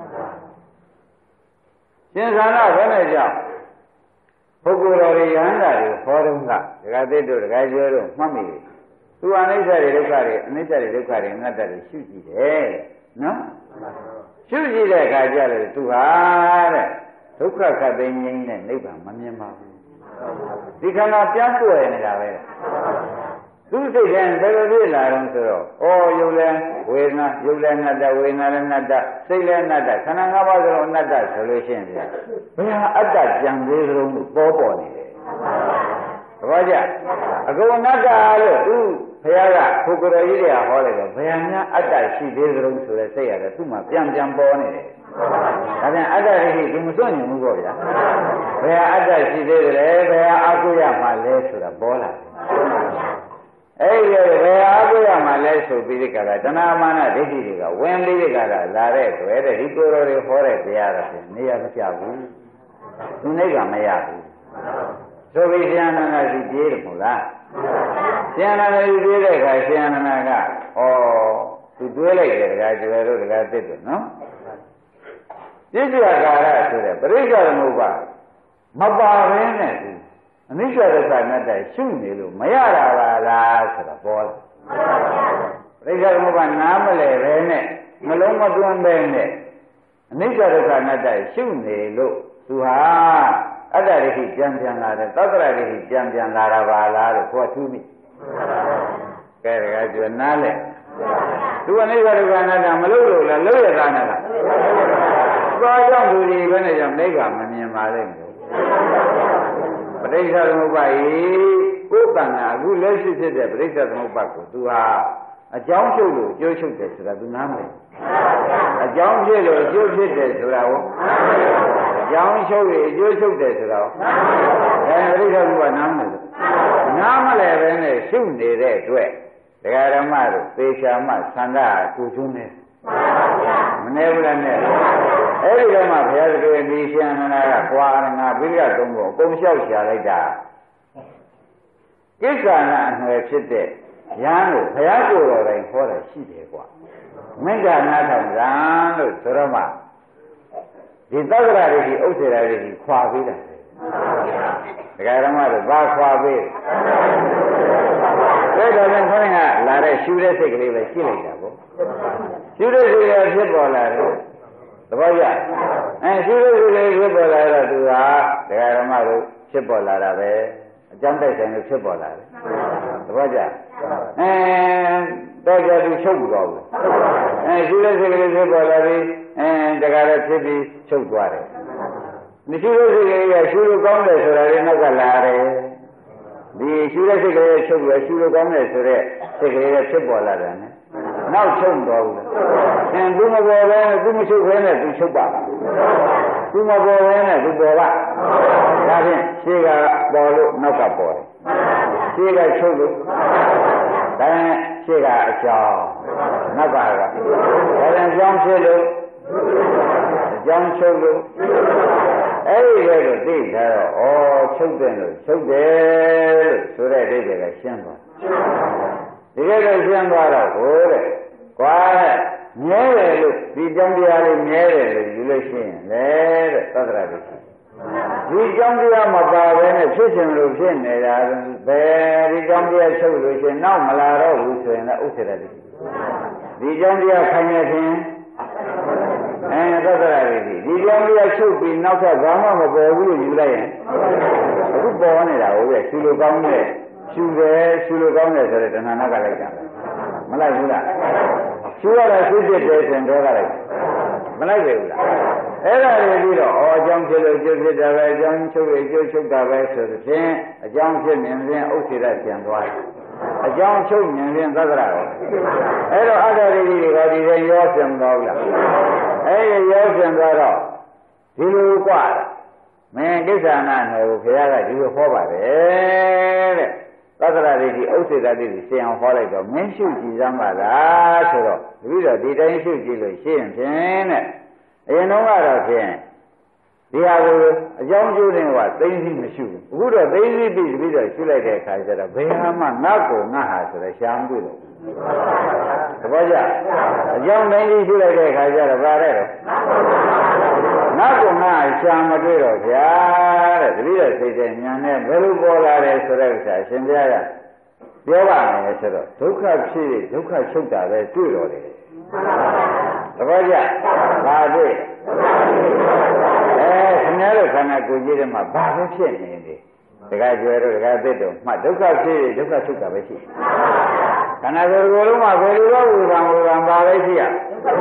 ရှင်သန္တာဘယ်နဲ့ကြောင့်ပုဂ္ဂိုလ်တော်တွေယန္တာတွေဟောတုန်းကဒကာသစ်တို့ဒကာကျော်တို့မှတ်မိတယ်သူအနိစ္စတွေဒုက္ခတွေအနိစ္စတွေဒုက္ခတွေအနတ္တတွေရှုကြည့်တယ်နော်ရှုကြည့်တဲ့အခါကျတော့သူဟာတဲ့ဒုက္ခခတ်သိငြိမ်းတဲ့နိဗ္ဗာန်မမြင်ပါဘူးဒီခန္ဓာပြတ်ွယ်နေတာပဲသူစိတ်ထဲဘယ်လိုဖြစ်လာတော့ဆိုတော့ဩယုတ်လဲဝေဒနာယုတ်လဲအနတ္တဝေဒနာလည်းအနတ္တစိတ်လည်းအနတ္တခန္ဓာ၅ပါးစလုံးအနတ္တဆိုလို့ရှိရင်ဘယ်ဟာအတ္တကြံသေးသလုံးလို့ပေါ်နေတယ်သဘောကျအကုန်အနတ္တလို့သူဘုရားကပုဂ္ဂိုလ်ကြီးတွေကဟောလိုက်တော့ဘယ်ဟာများအတ္တရှိသေးသလုံးဆိုတဲ့စိတ်ရတယ်သူ့မှာပြန်ပေါ်နေတယ်ဒါပြန်အတ္တရိတိသူမစွန့်နေဘူးပေါ့ဗျာဘယ်ဟာအတ္တရှိသေးတယ်ဘယ်ဟာအကုရမှလဲဆိုတာပေါ်လာအဲ့ဒီဘယ်အားကိုရမှာလဲဆိုပြီးဒီကရာတဏှာမာနဒိဋ္ဌိတွေကဝင်ပြီးဒီကရာလာတဲ့တွေ့တဲ့ဒီကိုယ်တော်တွေဟောတဲ့တရားတော့နေရာမကျဘူးသူနိဗ္ဗာန်မရဘူးဆိုပြီးရှင်အနန္ဒကြီးပြေးတယ်မို့လားရှင်အနန္ဒကြီးပြေးတဲ့အခါရှင်အနန္ဒကသူတွေးလိုက်တယ်တခါကျွယ်တို့တခါတစ်တယ်နော်ပြည့်စုံကာရဆိုတဲ့ပရိစ္ဆေသမုပ္ပါမပါဘဲနဲ့အနိစ္စဒုက္ခအနတ္တရှုနေလို့မရတာပါလားဆိုတာပေါ်လာပရိစ္ဆေသမုပ္ပါနားမလဲပဲနဲ့နှလုံးမသွင်းပဲနဲ့အနိစ္စဒုက္ခအနတ္တရှုနေလို့သူဟာအတ္တဒိဋ္ဌိပြန်လာတယ်သတ္တရဒိဋ္ဌိပြန်လာတာပါလားလို့ခေါ်ထူးမိကဲဒါကကျွနားလဲသူအနိစ္စဒုက္ခအနတ္တမလို့လို့လားလို့ရတာနဲ့လားသွားကြောင့်သူဒီဘယ်နဲ့ကြောင့်နိဗ္ဗာန်မမြင်ပါလိမ့်မယ်ပရိစ္ဆေသမုပ္ပါယကိုယ်တဏ္ဍာအခုလက်ရှိဖြစ်တဲ့ပရိစ္ဆေသမုပ္ပါကိုသူဟာအကြောင်းချုပ်လို့အကျိုးချုပ်တယ်ဆိုတာသူနားမလဲအကြောင်းဖြစ်လို့အကျိုးဖြစ်တယ်ဆိုတာကိုအကြောင်းချုပ်လို့အကျိုးချုပ်တယ်ဆိုတာကိုပရိစ္ဆေသမုပ္ပါနားမလဲနားမလဲပဲနဲ့ရှုနေတဲ့အတွက်ဒကာဓမ္မတို့သေချာမှသန္တာကိုကျွန်းနေမနေဘူးလားနဲ့အဲ့ဒီတော့မှဘုရားသခင်ဒီရှင်အနန္ဒကကွာငါဘိက္ခသုံးကိုအကုန်လျှောက်ရှာလိုက်တာကိစ္စနာအနွယ်ဖြစ်တဲ့ရဟန်းကိုဘုရားကိုယ်တော်တိုင်ဟောတာရှိတယ်ကွာမင်္ဂနာထောင်ဇံလို့ဆိုတော့မှဒီသက္ကရာတွေဒီဥစ္စေရာတွေဒီခွာပေးတာဒကာဓမ္မတို့ဘာခွာပေးတဲ့တော်လည်းခေါင်းကလာတဲ့ရှူတဲ့စိတ်ကလေးပဲရှိလိုက်တာပေါ့ရှူတဲ့စိတ်ကဖြစ်ပေါ်လာတယ်သဘောကျရှူတဲ့စိတ်ကလေးဖြစ်ပေါ်လာတော့သူဟာဒကာဓမ္မတို့ဖြစ်ပေါ်လာတာပဲအကြောင်းတိုက်ဆိုင်လို့ဖြစ်ပေါ်လာတယ်သဘောကျတော့ကြသူချုပ်သွားဘူးရှူတဲ့စိတ်ကလေးဖြစ်ပေါ်လာပြီးဒကာလည်းဖြစ်ပြီးချုပ်သွားတယ်မရှိတဲ့စိတ်ကလေးကရှူလို့ကောင်းတယ်ဆိုတာလည်းနောက်ကလာတယ်ဒီရှူတဲ့စိတ်ကလေးချုပ်ပြီးရှူလို့ကောင်းတယ်ဆိုတော့စိတ်ကလေးဖြစ်ပေါ်လာတယ်နဲ့နောက်ချုပ်သွားဘူးသူမပေါ်ပဲသူမချုပ်ခဲနဲ့သူချုပ်ပါသူမပေါ်ပဲနဲ့သူပေါ်ပါဒါဖြင့်ရှေ့ကပေါ်လို့နောက်ကပေါ်တယ်ရှေ့ကချုပ်လို့ဒါနဲ့ရှေ့ကအကြောင်းနောက်ကဒါနဲ့အကြောင်းဖြစ်လို့အကြောင်းချုပ်လို့အဲ့ဒီလိုသိထားတော့ချုပ်တယ်လို့ချုပ်တယ်လို့ဆိုတဲ့အိဗယ်ကရှင်းသွားဒီကဲတော့ရှင်းသွားတော့ဟိုတဲ့ကွာတဲ့မြဲတယ်လို့ဒီကြောင်းတရားလေးမြဲတယ်လို့ယူလို့ရှိရင်လေတဲ့သတ္တရဒိဋ္ဌိဒီကြောင်းတရားမပါဘဲနဲ့ဖြစ်ခြင်းလို့ဖြစ်နေတာဘယ်ဒီကြောင်းတရားချုပ်လို့ရှိရင်နောက်မလာတော့ဘူးဆိုရင်လည်းဥစ္စေရဒိဋ္ဌိဒီကြောင်းတရားခိုင်ရခြင်းသတ္တရဒိဋ္ဌိဒီကြောင်းတရားချုပ်ပြီးနောက်ထပ်ဘာမှမပေါ်ဘူးလို့ယူလိုက်ရင်အခုပေါ်နေတာဟုတ်ရဲ့ရှူလို့ကောင်းတဲ့ရှူတယ်ရှူလို့ကောင်းတယ်ဆိုတဲ့တဏှာနာကလိုက်တာမလိုက်ဘူးလားရှူရတာရှူဖြစ်တယ်ဆိုရင်တော့ကလိုက်မလိုက်ပဲဘူးလားအဲ့ဒါတွေပြီးတော့အကြောင်းဖြစ်လို့ကျုပ်ဖြစ်တာပဲအကြောင်းချုပ်ရကျုပ်ချုပ်တာပဲဆိုတဲ့ဖြင့်အကြောင်းဖြစ်မြင်ဖြင့်ဥစ္စေရပြန်သွားတယ်အကြောင်းချုပ်မြင်ဖြင့်သက္ကရာရောအဲ့တော့အတ္တရိတိတွေကဒီထဲရောစင်သွားဘူးလားအဲ့ဒီရောစင်သွားတော့ဒီလိုกว่าမင်းကိစ္ဆာနာနယ်ကိုဘုရားကဒီလိုဟောပါတယ်တဲ့သက္ကရာရိတိဥစ္စေရတိကိုရှင်းအောင်ဟောလိုက်တော့မင်းရှုကြည့်စမ်းပါလားဆိုတော့ပြီးတော့ဒီတိုင်းရှုကြည့်လို့ရှင်းဖြင့်တဲ့အရင်တော့ကတော့ဖြင့်ဒီဟာကိုအကြောင်းကျိုးတွေကသိသိမရှိဘူးအခုတော့သိသိပြီးတော့ရှုလိုက်တဲ့အခါကျတော့ဘယ်ဟာမှငါ့ကိုငါဟာဆိုတဲ့ရှားမတွေ့တော့သဘောကျအကြောင်းသိသိရှုလိုက်တဲ့အခါကျတော့ဗါတဲ့ငါ့ကိုငါရှားမတွေ့တော့ဗျာတဲ့တတိယစိတ်တဲ့ဉာဏ်နဲ့ဘယ်လိုပေါ်လာတယ်ဆိုတဲ့ဥစ္စာအရှင်ဘုရားကပြောပါမယ်ဆိုတော့ဒုက္ခဖြစ်ဒုက္ခချုပ်တာပဲတွေ့တော့တယ်သဘောကျဘာတွေ့ခင်ဗျားတို့ခန္ဓာကိုယ်ကြီးထဲမှာဘာပဲဖြစ်နေတယ်တခါကျွဲတို့တခါသစ်တို့မှဒုက္ခဖြစ်ဒုက္ခချုပ်တာပဲရှိခန္ဓာကိုယ်လုံးမှာဘယ်လိုတော့ဝေဒနာဘာပဲရှိရ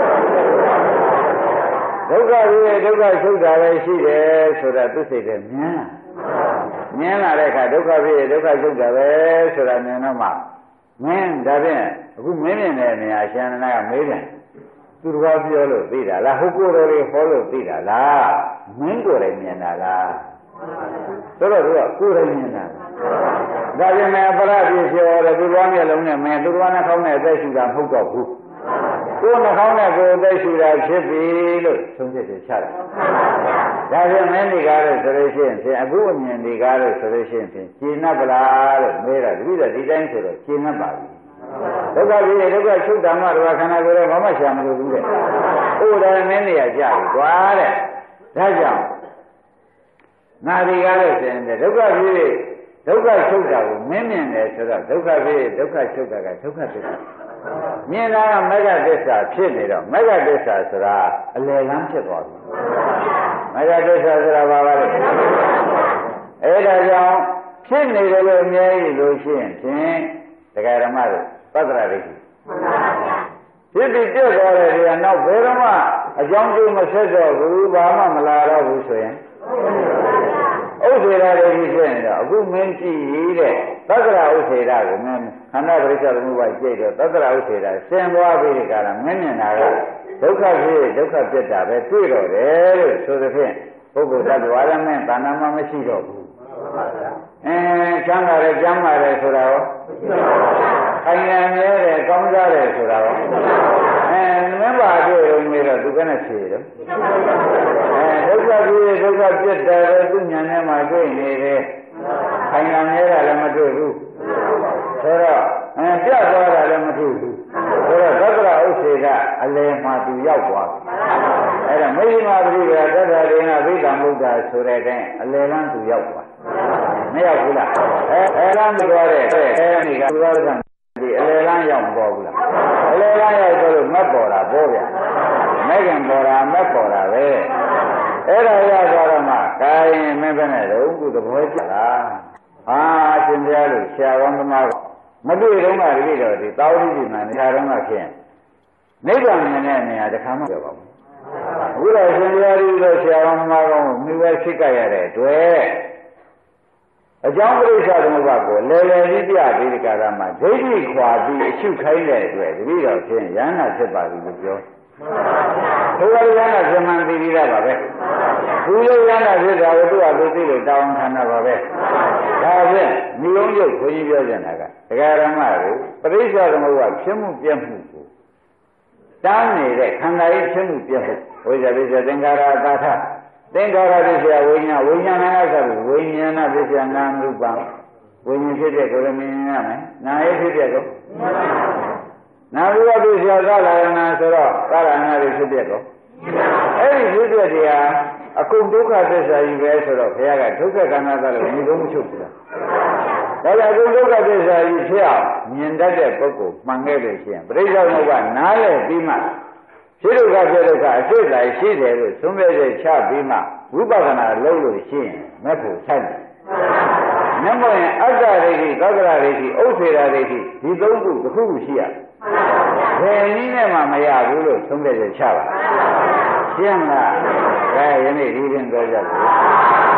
ဒုက္ခဖြစ်ဒုက္ခချုပ်တာပဲရှိတယ်ဆိုတာသူစိတ်ထဲမြင်လာတဲ့အခါဒုက္ခဖြစ်ဒုက္ခချုပ်တာပဲဆိုတာမြင်တော့မှမင်းဒါဖြင့်အခုမင်းမြင်တဲ့နေရာရှင်နာကမေးတယ်သူတော်ပြောလို့သိတာလားဟုတ်ကိုယ်တော်တွေဟောလို့သိတာလားမင်းကိုယ်တိုင်မြင်တာလားဆိုတော့သူကကိုယ်တိုင်မြင်တာဒါပြင်မဲ့ပရပြည့်ပြောတယ်သူတော်မျက်လုံးနဲ့မင်းသူတော်နှာခေါင်းနဲ့အသက်ရှူတာမဟုတ်တော့ဘူးကိုယ်နှာခေါင်းနဲ့ကိုယ်အသက်ရှူတာဖြစ်ပြီလို့သုံးချက်တွေချတယ်ဒါပြင်မင်းဒီကားလို့ဆိုလို့ရှိရင်ဖြင့်အခုအမြင်ဒီကားလို့ဆိုလို့ရှိရင်ဖြင့်ရှင်း납ပလားလို့မေးတာတပည့်တော်ဒီတိုင်းဆိုတော့ရှင်း납ပါပြီဒုက္ခဖြစ်ဒုက္ခချုပ်တာမှတော့ခန္ဓာကိုယ်တော့ဘာမှရှာမလို့ဘူးတဲ့။ဟိုတယ်မင်းနေရကြပြီကွာတဲ့။ဒါကြောင့်ငါဒီကားလို့ဆိုရင်ဒုက္ခဖြစ်ဒုက္ခချုပ်တာကိုမင်းမြင်တယ်ဆိုတော့ဒုက္ခဖြစ်ဒုက္ခချုပ်တာကဒုက္ခသစ္စာ။မြင်တာကမဂ္ဂသစ္စာဖြစ်နေတော့မဂ္ဂသစ္စာဆိုတာအလယ်လမ်းဖြစ်သွားပြီ။မဂ္ဂသစ္စာဆိုတာဘာပါလဲ။အဲဒါကြောင့်ဖြစ်နေတယ်လို့အမြဲကြီးလို့ရှိရင်ဖြင့်တရားဓမ္မတို့သတ္တရာဒိဋ္ဌိဖြစ်ပြီးပြတ်သွားတဲ့နေရာနောက်ဘယ်တော့မှအကြောင်းကျိုးမဆက်တော့ဘူးဘာမှမလာတော့ဘူးဆိုရင်ဥစ္စေရာဒိဋ္ဌိဖြစ်နေတော့အခုမင်းကြည့်တဲ့သတ္တရာဥစ္စေရာကိုမင်းခန္ဓာပရိစ္ဆေသမုပ္ပါကြိတ်တော့သတ္တရာဥစ္စေရာဆင်သွားပြီးဒီကရမင်းမြင်တာကဒုက္ခဖြစ်ဒုက္ခပြတ်တာပဲတွေ့တော့တယ်လို့ဆိုသဖြင့်ပုဂ္ဂိုလ်တ attva ရမင်းတဏ္ဍာမှမရှိတော့ဘူးချမ်းသာတယ်ကျမ်းမာတယ်ဆိုတာရောခိုင်ရမြဲတယ်ကောင်းစားတယ်ဆိုတာရောမင်းပါတွေ့ရုံနဲ့တော့သူကနဲ့ဖြေတော့ဒုက္ခဖြစ်ဒုက္ခပြတ်တယ်သူဉာဏ်နဲ့မှတွေ့နေတယ်ခိုင်ရမြဲတာလည်းမတွေ့ဘူးဆိုတော့ပြတ်သွားတာလည်းမတွေ့ဘူးဆိုတော့သက္ကရာဥစ္စေကအလယ်မှာသူရောက်သွားတယ်အဲ့ဒါမိစ္ဆာပရိက္ခသတ္တရေနဗိဓမ္မုဒ္ဒဆိုတဲ့အတိုင်းအလယ်လမ်းသူရောက်သွားမရောက်ဘူးလားအဲလမ်းမသွားတဲ့အဲဒီကသူတော်ကဒီအလယ်လမ်းရောက်မပေါ်ဘူးလားအလယ်လမ်းရောက်ဆိုလို့မက်ပေါ်တာပေါ်ဗျာမဲ့ခင်ပေါ်တာမက်ပေါ်တာပဲအဲ့ဒါရောက်သွားတော့မှကာယင်မင်းပဲနဲ့တော့ခုသဘောကျလားဟာရှင်ပြလို့ဆရာကောင်းသမားမတွေ့တော့မှတကယ်တော့ဒီသာဝတိဒီမှာနေရာတော့မှဖြစ်နိဗ္ဗာန်မြင်တဲ့နေရာတစ်ခါမှပြောပါဘူးအခုတော့ရှင်ပြလို့ဆရာကောင်းသမားကောင်းမိဘရှိကြရတဲ့တွေ့အကြောင်းပရိစ္ဆာသမုပ္ပါကိုလဲလဲပြီးပြပြီးဒီကရမှာဒိဋ္ဌိခွာပြီးအရှုခိုင်းတဲ့အတွက်တတိတော်ဖြင့်ယန္နာဖြစ်ပါပြီလို့ပြောဘုရားယန္နာဇမန်သိပြီးတော့ပါပဲဘုရားယန္နာဖြစ်တာကိုသူ့အတူသိလို့တောင်းခံတာပါပဲဒါဖြင့်မိလုံးရုပ်ခွန်ကြီးပြောကြတာကဒကာရမကိုပရိစ္ဆာသမုပ္ပါဖြစ်မှုပြတ်မှုကိုတားနေတဲ့ခန္ဓာရေးဖြစ်မှုပြတ်မှုဝိဇ္ဇာပိစ္ဆသင်္ခါရသာထသင်္ခါရပစ္စယဝိညာဏဝိညာဏကဆိုဝိညာဏပစ္စယနာမရူပဝိညာဉ်ဖြစ်တဲ့ကိုယ်လည်းမြင်ရမယ်နာယဖြစ်တဲ့ကိုနာရူပပစ္စယသလာရဏဆိုတော့သလာရဏတွေဖြစ်တဲ့ကိုအဲ့ဒီဖြစ်တဲ့တရားအကုန်ဒုက္ခသစ္စာကြီးပဲဆိုတော့ဘုရားကဒုက္ခခန္ဓာသလို့ဒီလိုမချုပ်ဘူးလားဒါကြောင့်ဒုက္ခသစ္စာကြီးဖြစ်အောင်မြင်တတ်တဲ့ပုဂ္ဂိုလ်မှန်ခဲ့လို့ရှိရင်ပရိစ္ဆေသမုပ္ပါနားလည်ပြီးမှဖြစ်ဒုက္ခဖြစ်ဒုက္ခအစစ်တိုင်းရှိတယ်လို့သုံးပြတဲ့ချပြီးမှဝိပဿနာလုပ်လို့ရှိရင်မက်ဖို့ဆိုင်တယ်။မျက်မှောက်ရင်အတ္တဒိဋ္ဌိသက္ကရာဒိဋ္ဌိဥစ္စေရာဒိဋ္ဌိဒီသုံးခုတစ်ခုခုရှိရ။ဘယ်နည်းနဲ့မှမရဘူးလို့သုံးပြတဲ့ချပါ။ရှရှင်းမလားဒါယနေ့ဒီရင်ပြောကြတယ်